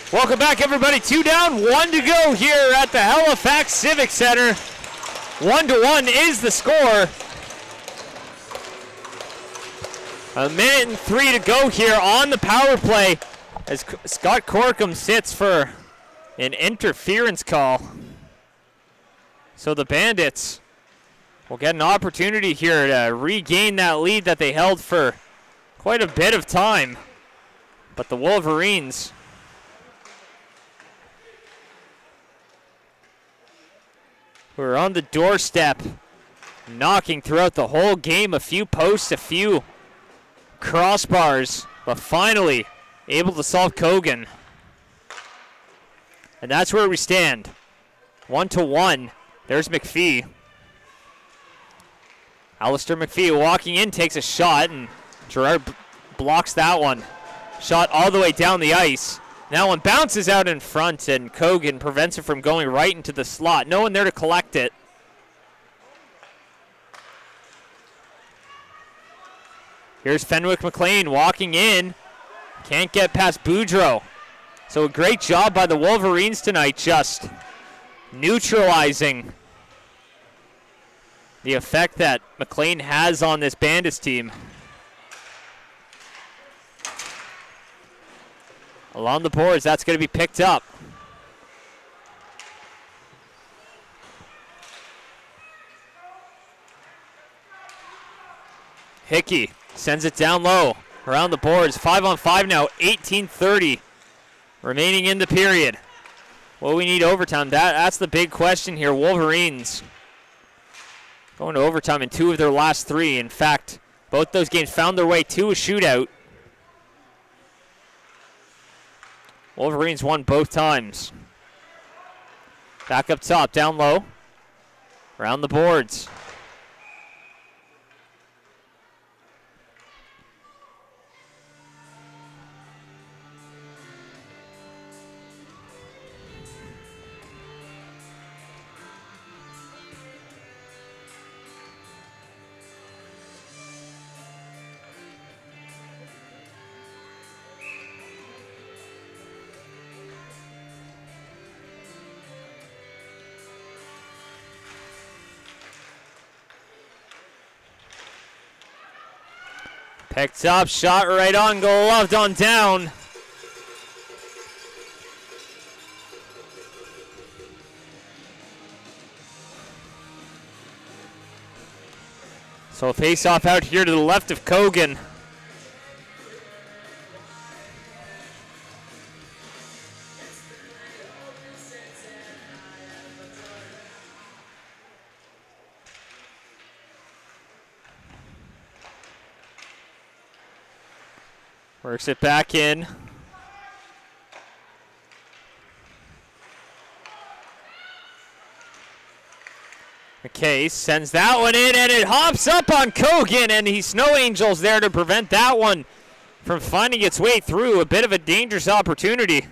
Welcome back, everybody. Two down, one to go here at the Halifax Civic Center. One to one is the score. A minute and three to go here on the power play as Scott Corkum sits for an interference call. So the Bandits will get an opportunity here to regain that lead that they held for quite a bit of time. But the Wolverines who are on the doorstep, knocking throughout the whole game, a few posts, a few crossbars, but finally able to solve Kogan. And that's where we stand. One to one. There's McPhee. Alistair McPhee walking in, takes a shot, and Gerard b blocks that one. Shot all the way down the ice. That one bounces out in front, and Kogan prevents it from going right into the slot. No one there to collect it. Here's Fenwick McLean walking in. Can't get past Boudreau. So a great job by the Wolverines tonight, just neutralizing the effect that McLean has on this Bandits team. Along the boards, that's going to be picked up. Hickey sends it down low around the boards. Five on five now, eighteen thirty remaining in the period. Well, we need overtime. That, that's the big question here. Wolverines going to overtime in two of their last three. In fact, both those games found their way to a shootout. Wolverines won both times. Back up top, down low. Around the boards. Picked up, shot right on, gloved on down. So a face-off out here to the left of Kogan. Works it back in. McKay sends that one in, and it hops up on Kogan, and he Snow Angels there to prevent that one from finding its way through. A bit of a dangerous opportunity.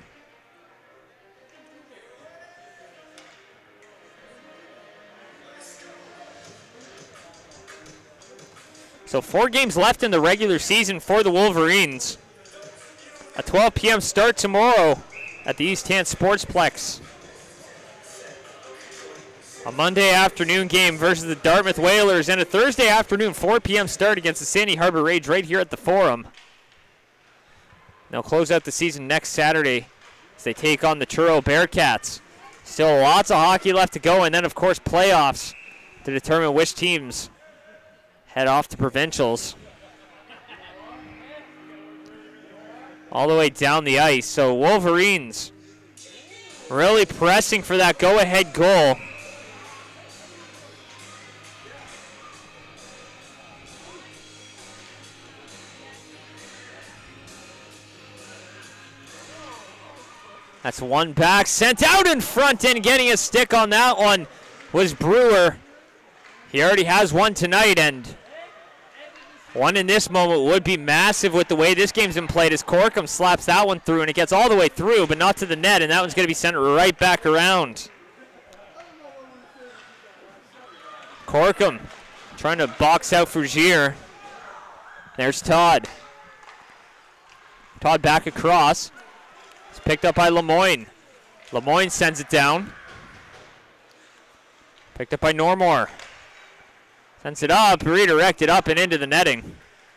So four games left in the regular season for the Wolverines. A twelve p m start tomorrow at the East Hand Sportsplex. A Monday afternoon game versus the Dartmouth Whalers, and a Thursday afternoon four p m start against the Sandy Harbor Rage right here at the Forum. They'll close out the season next Saturday as they take on the Truro Bearcats. Still lots of hockey left to go, and then of course playoffs to determine which teams head off to provincials. All the way down the ice. So Wolverines really pressing for that go-ahead goal. That's one back, sent out in front, and getting a stick on that one was Brewer. He already has one tonight, and one in this moment would be massive with the way this game's been played, as Corkum slaps that one through, and it gets all the way through, but not to the net, and that one's going to be sent right back around. Corkum trying to box out Fougere. There's Todd. Todd back across. It's picked up by Lemoyne. Lemoyne sends it down. Picked up by Normore. Sends it up, redirected up and into the netting.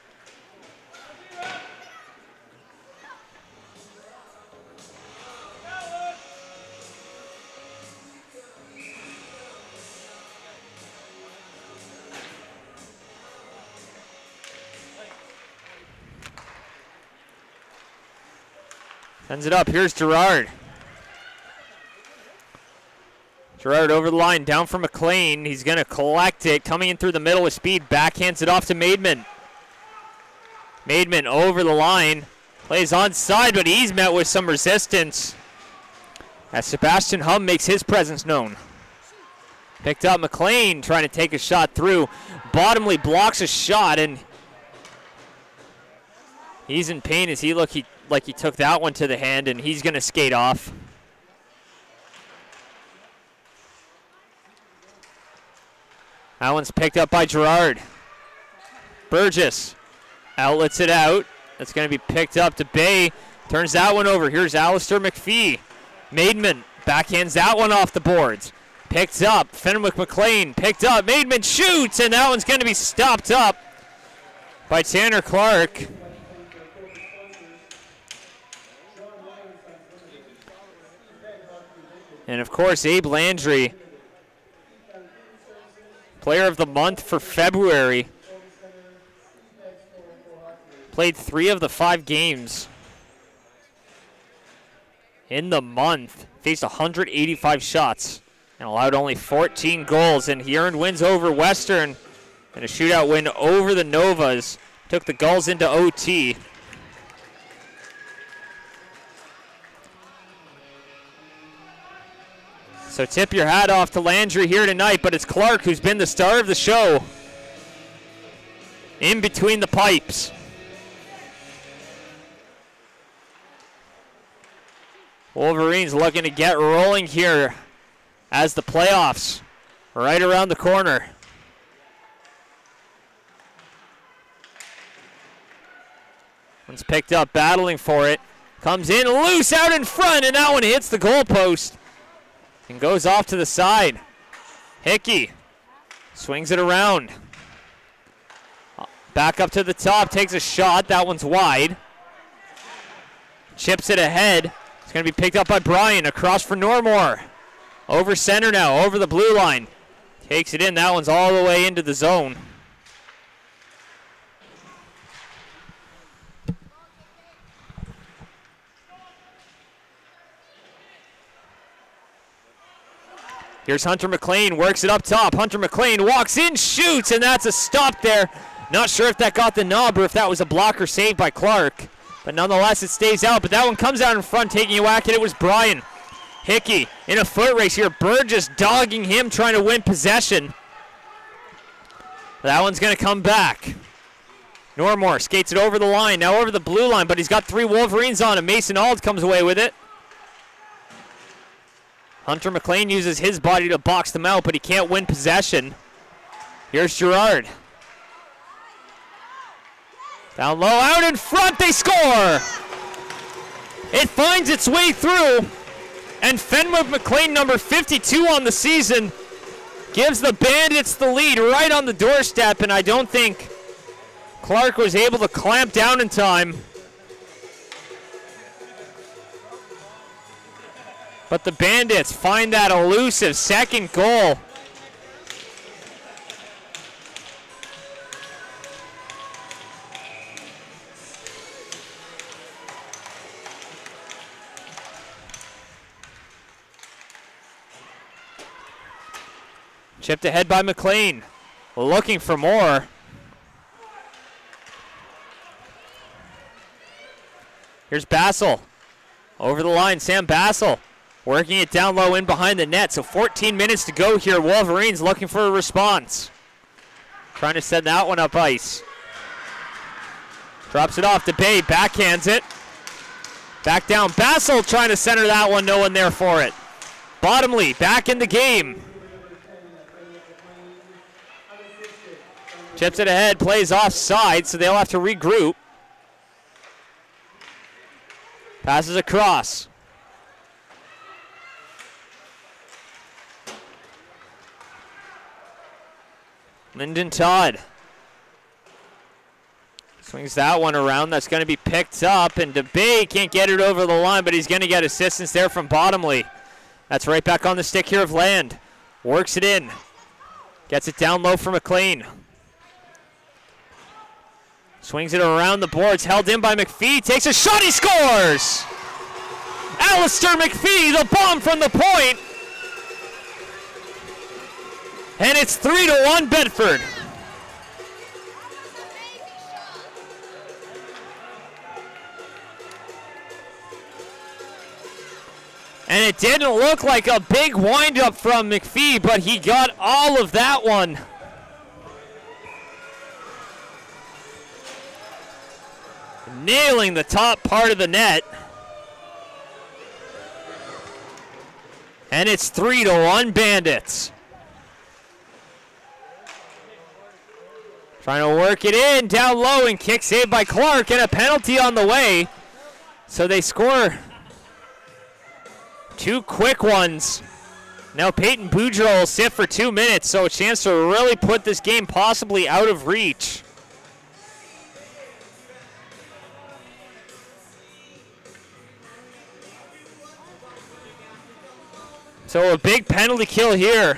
Sends it up. Here's Gerard. Gerard over the line, down for McLean. He's going to collect it. Coming in through the middle with speed. Backhands it off to Maidman. Maidman over the line. Plays onside, but he's met with some resistance as Sebastian Hum makes his presence known. Picked up McLean trying to take a shot through. Bottomley blocks a shot, and he's in pain as he look he, like he took that one to the hand, and he's going to skate off. That one's picked up by Gerard. Burgess outlets it out. That's going to be picked up to Bay. Turns that one over. Here's Alistair McPhee. Maidman backhands that one off the boards. Picked up. Fenwick McLean picked up. Maidman shoots, and that one's going to be stopped up by Tanner Clark. And of course, Abe Landry, player of the month for February. Played three of the five games in the month. Faced one hundred eighty-five shots and allowed only fourteen goals. And he earned wins over Western and a shootout win over the Novas. Took the Gulls into O T. So tip your hat off to Landry here tonight, but it's Clark who's been the star of the show. In between the pipes. Wolverines looking to get rolling here as the playoffs right around the corner. One's picked up, battling for it. Comes in loose out in front, and that one hits the goalpost and goes off to the side. Hickey swings it around. Back up to the top, takes a shot. That one's wide. Chips it ahead. It's going to be picked up by Bryan. Across for Normore. Over center now, over the blue line. Takes it in. That one's all the way into the zone. Here's Hunter McLean, works it up top. Hunter McLean walks in, shoots, and that's a stop there. Not sure if that got the knob or if that was a blocker saved by Clark. But nonetheless, it stays out. But that one comes out in front, taking a whack at it was Bryan. Hickey in a foot race here. Burgess dogging him, trying to win possession. That one's going to come back. Normore skates it over the line, now over the blue line, but he's got three Wolverines on him. Mason Auld comes away with it. Hunter McLean uses his body to box them out, but he can't win possession. Here's Gerard. Down low, out in front, they score! It finds its way through, and Fenwick McLean, number fifty-two on the season, gives the Bandits the lead right on the doorstep, and I don't think Clark was able to clamp down in time. But the Bandits find that elusive second goal. Chipped ahead by McLean. Looking for more. Here's Bassel. Over the line, Sam Bassel. Working it down low in behind the net. So fourteen minutes to go here. Wolverines looking for a response. Trying to send that one up ice. Drops it off to Bay. Backhands it. Back down. Bassel trying to center that one. No one there for it. Bottomley back in the game. Chips it ahead. Plays offside, so they'll have to regroup. Passes across. Lyndon Todd swings that one around. That's going to be picked up, and DeBay can't get it over the line, but he's going to get assistance there from Bottomley. That's right back on the stick here of Land. Works it in. Gets it down low for McLean. Swings it around the boards, held in by McPhee. Takes a shot, he scores! Alistair McPhee, the bomb from the point. And it's three to one Bedford. And it didn't look like a big windup from McPhee, but he got all of that one. Nailing the top part of the net. And it's three to one Bandits. Trying to work it in, down low, and kick saved by Clark, and a penalty on the way. So they score two quick ones. Now Peyton Boudreau will sit for two minutes, so a chance to really put this game possibly out of reach. So a big penalty kill here.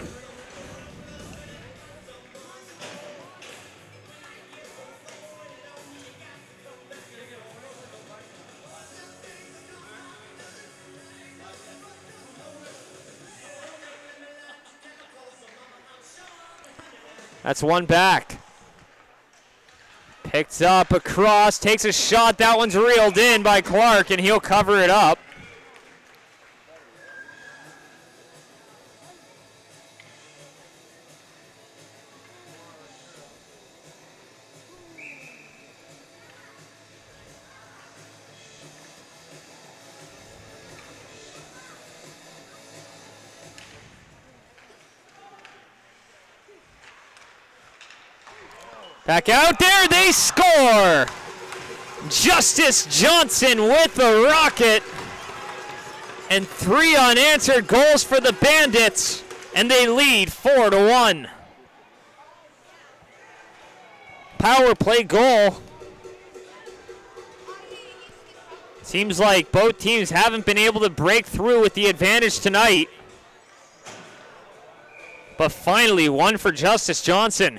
That's one back. Picks up across, takes a shot. That one's reeled in by Clark, and he'll cover it up. Back out there, they score! Justice Johnson with the rocket. And three unanswered goals for the Bandits, and they lead four to one. Power play goal. Seems like both teams haven't been able to break through with the advantage tonight. But finally, one for Justice Johnson.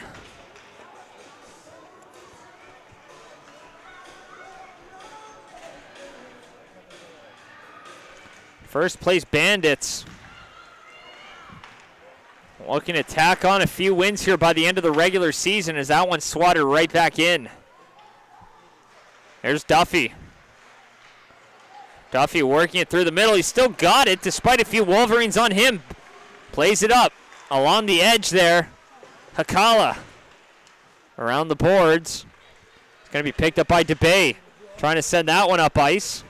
First place Bandits looking to tack on a few wins here by the end of the regular season as that one swatted right back in. There's Duffy. Duffy working it through the middle. He's still got it despite a few Wolverines on him. Plays it up along the edge there. Hakala around the boards. It's going to be picked up by DeBay. Trying to send that one up ice.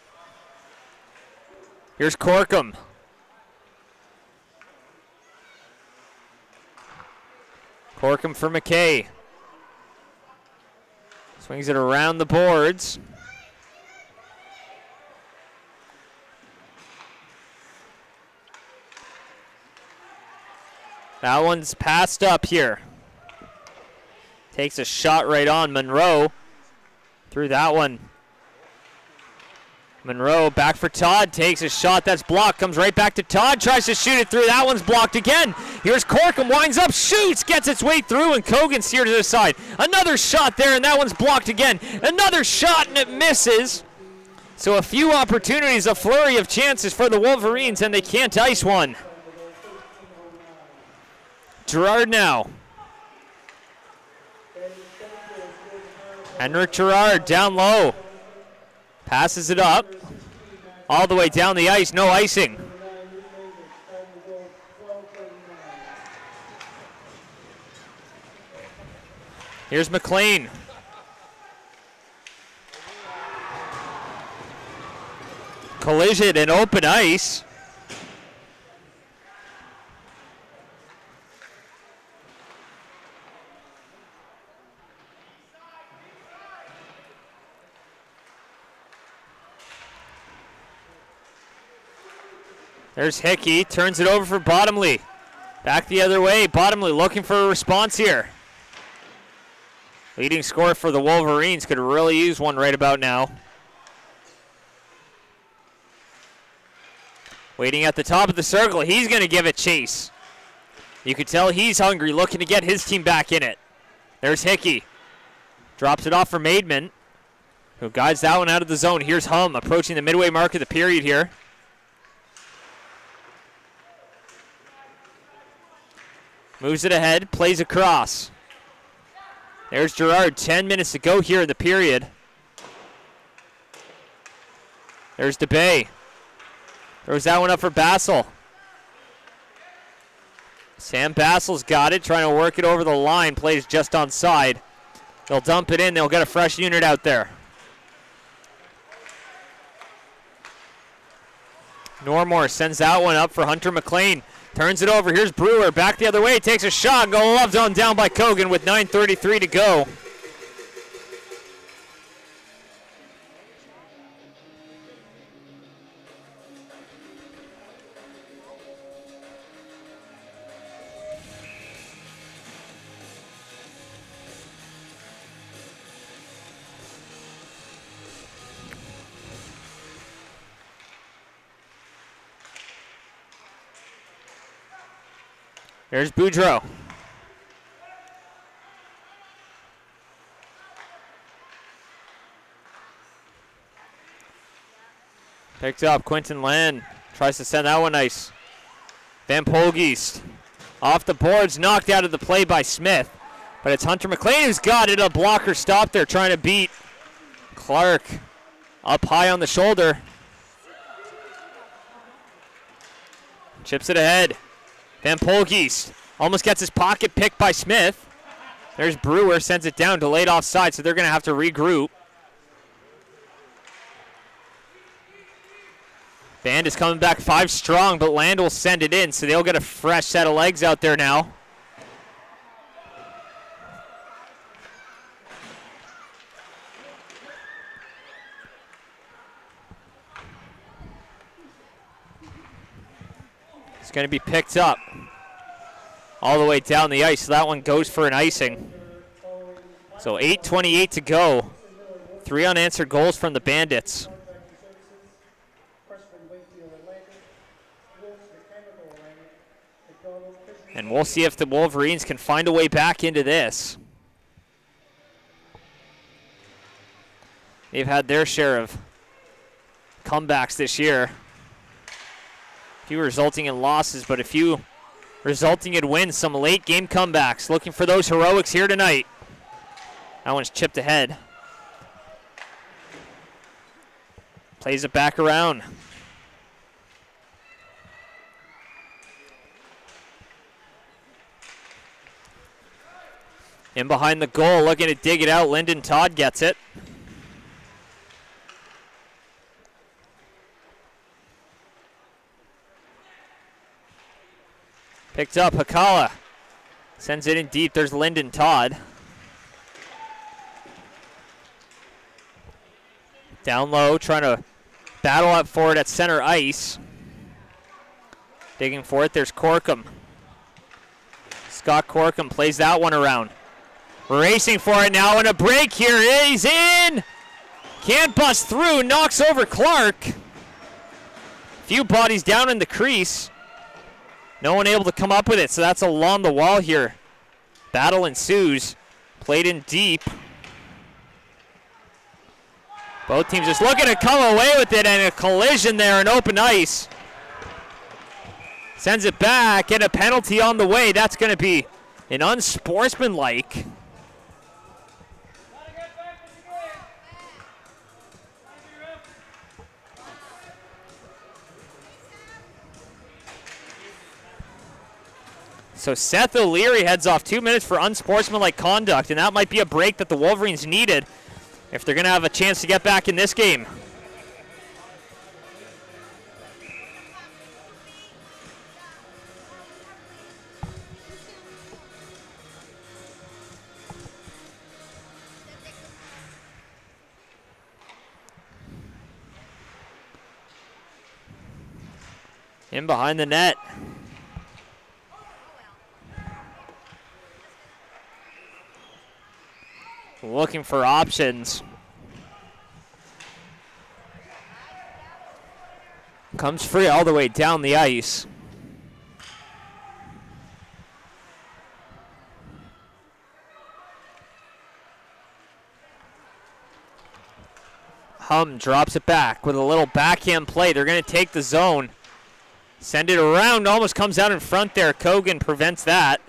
Here's Corkum. Corkum for McKay. Swings it around the boards. That one's passed up here. Takes a shot right on Monroe. Through that one. Monroe back for Todd, takes a shot that's blocked, comes right back to Todd, tries to shoot it through, that one's blocked again. Here's Corkum, winds up, shoots, gets its way through, and Kogan steered to the side. Another shot there, and that one's blocked again. Another shot, and it misses. So a few opportunities, a flurry of chances for the Wolverines, and they can't ice one. Gerard now. Henrik Gerard down low. Passes it up. All the way down the ice, no icing. Here's McLean. Collision and open ice. There's Hickey, turns it over for Bottomley. Back the other way, Bottomley looking for a response here. Leading scorer for the Wolverines could really use one right about now. Waiting at the top of the circle. He's going to give it chase. You can tell he's hungry, looking to get his team back in it. There's Hickey. Drops it off for Maidman, who guides that one out of the zone. Here's Hum approaching the midway mark of the period here. Moves it ahead, plays across. There's Gerard, ten minutes to go here in the period. There's DeBay. Throws that one up for Bassel. Sam Bassel's got it, trying to work it over the line, plays just onside. They'll dump it in, they'll get a fresh unit out there. Normore sends that one up for Hunter McLean. Turns it over, here's Brewer, back the other way, takes a shot, gloved on down by Kogan with nine thirty-three to go. There's Boudreau. Picked up, Quentin Land tries to send that one nice. Van Polgeest off the boards, knocked out of the play by Smith. But it's Hunter McLean who's got it. A blocker stop there, trying to beat Clark up high on the shoulder. Chips it ahead. Van Polgeest almost gets his pocket picked by Smith. There's Brewer, sends it down, delayed offside, so they're going to have to regroup. Band is coming back five strong, but Land will send it in, so they'll get a fresh set of legs out there now. It's going to be picked up all the way down the ice. So that one goes for an icing. So eight twenty-eight to go. Three unanswered goals from the Bandits. And we'll see if the Wolverines can find a way back into this. They've had their share of comebacks this year. A few resulting in losses, but a few resulting in wins. Some late game comebacks. Looking for those heroics here tonight. That one's chipped ahead. Plays it back around. In behind the goal, looking to dig it out. Lyndon Todd gets it. Picked up, Hakala. Sends it in deep, there's Lyndon Todd. Down low, trying to battle up for it at center ice. Digging for it, there's Corkum. Scott Corkum plays that one around. Racing for it now, and a break here. He's in! Can't bust through, knocks over Clark. Few bodies down in the crease. No one able to come up with it, so that's along the wall here. Battle ensues. Played in deep. Both teams just looking to come away with it, and a collision there in open ice. Sends it back, and a penalty on the way. That's going to be an unsportsmanlike. So Seth O'Leary heads off two minutes for unsportsmanlike conduct, and that might be a break that the Wolverines needed if they're going to have a chance to get back in this game. In behind the net. looking for options. Comes free all the way down the ice. Hum drops it back with a little backhand play. They're going to take the zone. Send it around, almost comes out in front there. Kogan prevents that.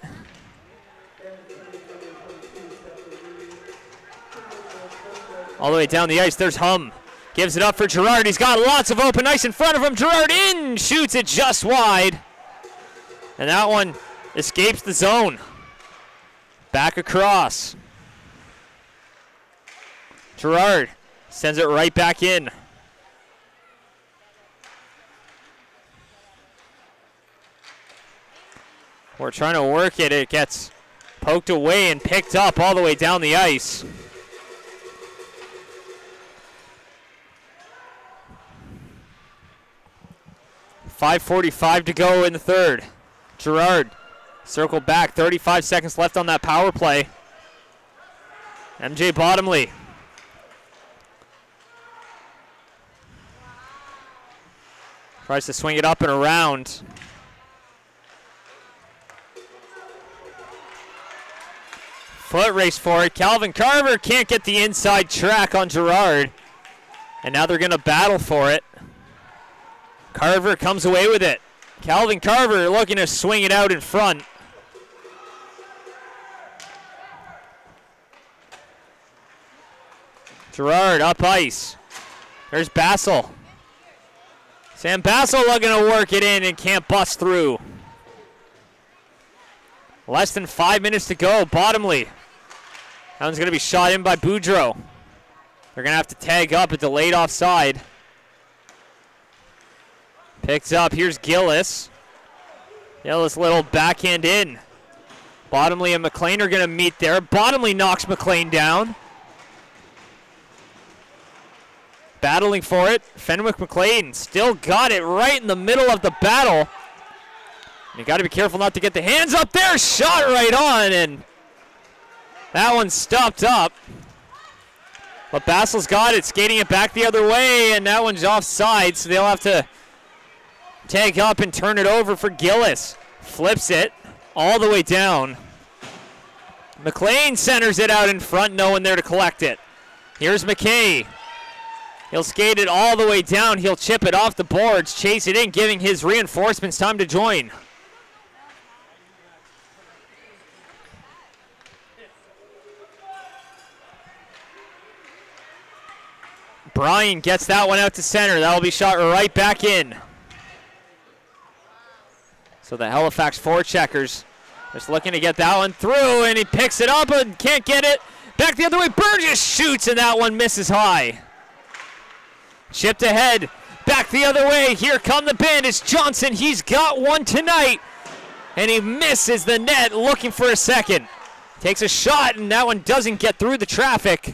All the way down the ice, there's Hum. Gives it up for Girard. He's got lots of open ice in front of him. Girard in, shoots it just wide. And that one escapes the zone. Back across. Girard sends it right back in. We're trying to work it. It gets poked away and picked up all the way down the ice. five forty-five to go in the third. Girard circled back. thirty-five seconds left on that power play. M J Bottomley. Tries to swing it up and around. Foot race for it. Calvin Carver can't get the inside track on Girard. And now they're going to battle for it. Carver comes away with it. Calvin Carver looking to swing it out in front. Girard up ice. There's Bassel. Sam Bassel looking to work it in and can't bust through. Less than five minutes to go. Bottomley. That one's going to be shot in by Boudreau. They're going to have to tag up a delayed offside. Picks up. Here's Gillis. Gillis little backhand in. Bottomley and McLean are going to meet there. Bottomley knocks McLean down. Battling for it. Fenwick McLean still got it right in the middle of the battle. You got to be careful not to get the hands up there. Shot right on, and that one's stopped up. But Bassel's got it, skating it back the other way, and that one's offside, so they'll have to tag up and turn it over for Gillis. Flips it all the way down. McLean centers it out in front, no one there to collect it. Here's McKay. He'll skate it all the way down. He'll chip it off the boards, chase it in, giving his reinforcements time to join. Bryan gets that one out to center. That'll be shot right back in. So the Halifax forecheckers just looking to get that one through, and he picks it up and can't get it. Back the other way, Burgess shoots, and that one misses high. Chipped ahead, back the other way. Here come the Bandits. Johnson, he's got one tonight, and he misses the net looking for a second. Takes a shot, and that one doesn't get through the traffic.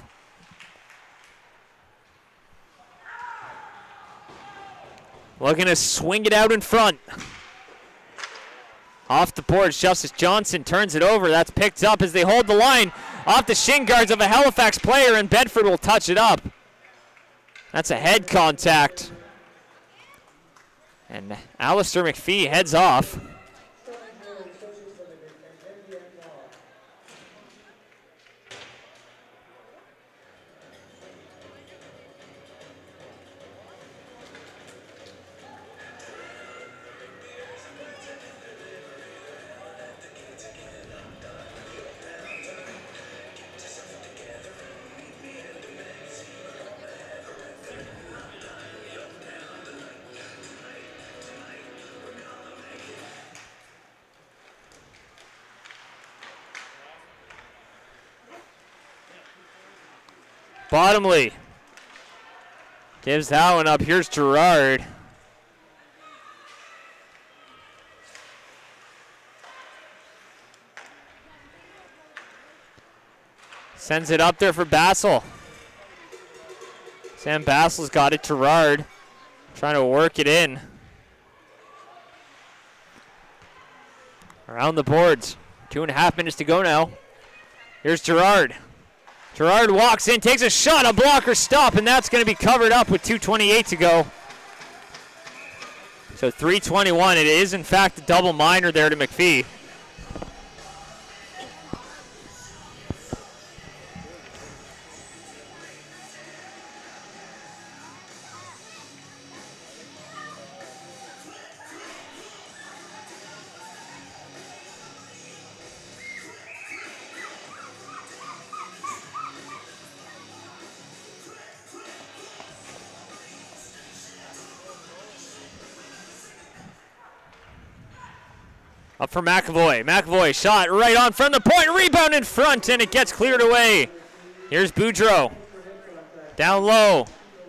Looking to swing it out in front. Off the boards, Justice Johnson turns it over. That's picked up as they hold the line. Off the shin guards of a Halifax player, and Bedford will touch it up. That's a head contact. And Alistair McPhee heads off. Bottomley gives that one up. Here's Girard. Sends it up there for Bassel. Sam Bassel's got it. Girard trying to work it in. Around the boards. Two and a half minutes to go now. Here's Girard. Gerard walks in, takes a shot, a blocker stop, and that's going to be covered up with two twenty-eight to go. So three twenty-one, it is in fact a double minor there to McPhee. Up for McAvoy. McAvoy shot right on from the point. Rebound in front, and it gets cleared away. Here's Boudreau. Down low.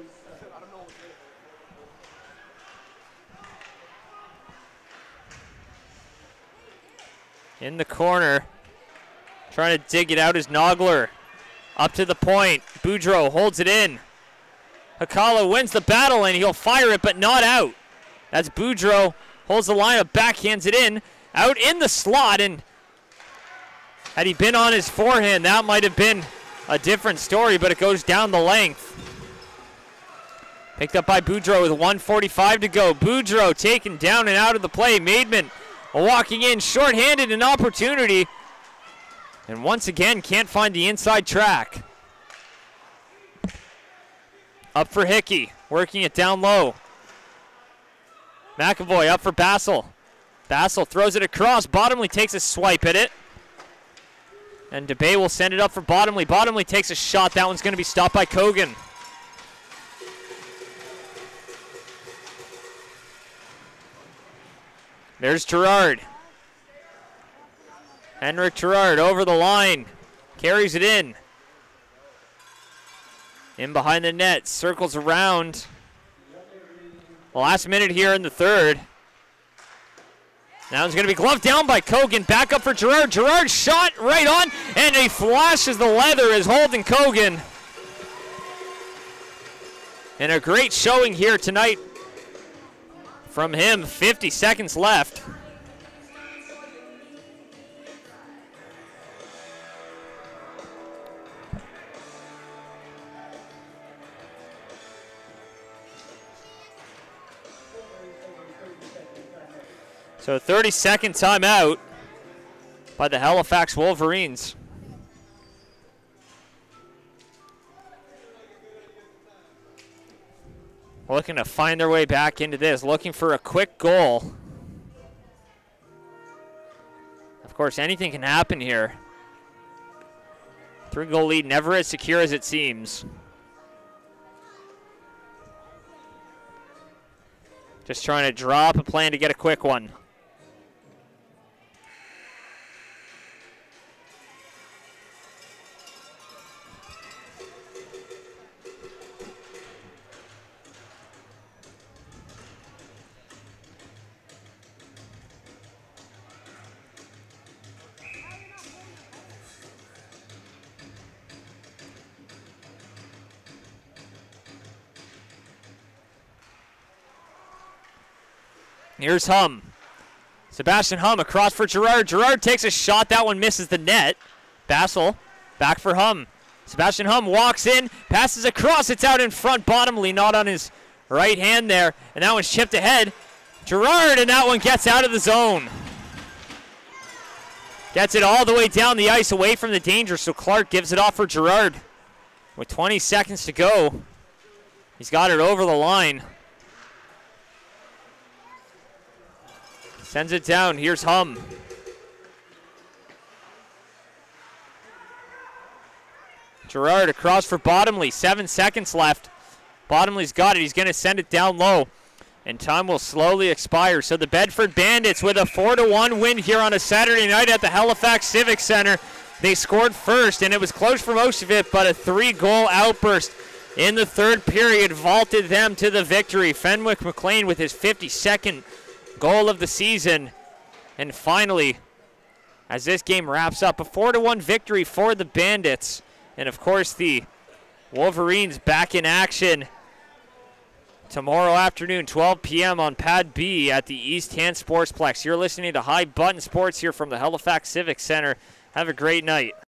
In the corner. Trying to dig it out is Nogler. Up to the point. Boudreau holds it in. Hakala wins the battle, and he'll fire it, but not out. That's Boudreau. Holds the lineup, backhands it in. Out in the slot, and had he been on his forehand, that might have been a different story, but it goes down the length. Picked up by Boudreau with one forty-five to go. Boudreau taken down and out of the play. Maidman walking in, short-handed, an opportunity. And once again, can't find the inside track. Up for Hickey, working it down low. McAvoy up for Bassel. Bassel throws it across. Bottomley takes a swipe at it. And DeBay will send it up for Bottomley. Bottomley takes a shot. That one's going to be stopped by Kogan. There's Gerard. Henrik Gerard over the line. Carries it in. In behind the net. Circles around. Last minute here in the third. Now it's going to be gloved down by Kogan. Back up for Gerard. Gerard shot right on, and he flashes the leather as Holden Kogan. And a great showing here tonight from him. fifty seconds left. So thirty second timeout by the Halifax Wolverines. Looking to find their way back into this, looking for a quick goal. Of course, anything can happen here. Three goal lead, never as secure as it seems. Just trying to draw up a plan to get a quick one. Here's Hum. Sebastian Hum across for Gerard. Gerard takes a shot. That one misses the net. Bassel back for Hum. Sebastian Hum walks in, passes across. It's out in front. Bottomley not on his right hand there. And that one's chipped ahead. Gerard, and that one gets out of the zone. Gets it all the way down the ice away from the danger. So Clark gives it off for Gerard. With twenty seconds to go. He's got it over the line. Sends it down. Here's Hum. Gerard across for Bottomley. Seven seconds left. Bottomley's got it. He's going to send it down low. And time will slowly expire. So the Bedford Bandits with a four to one win here on a Saturday night at the Halifax Civic Center. They scored first, and it was close for most of it, but a three-goal outburst in the third period vaulted them to the victory. Fenwick McLean with his fifty-second goal of the season. And finally, as this game wraps up, a four to one victory for the Bandits. And of course, the Wolverines back in action tomorrow afternoon, twelve p m on Pad B at the East Hand Sportsplex. You're listening to High Button Sports here from the Halifax Civic Center. Have a great night.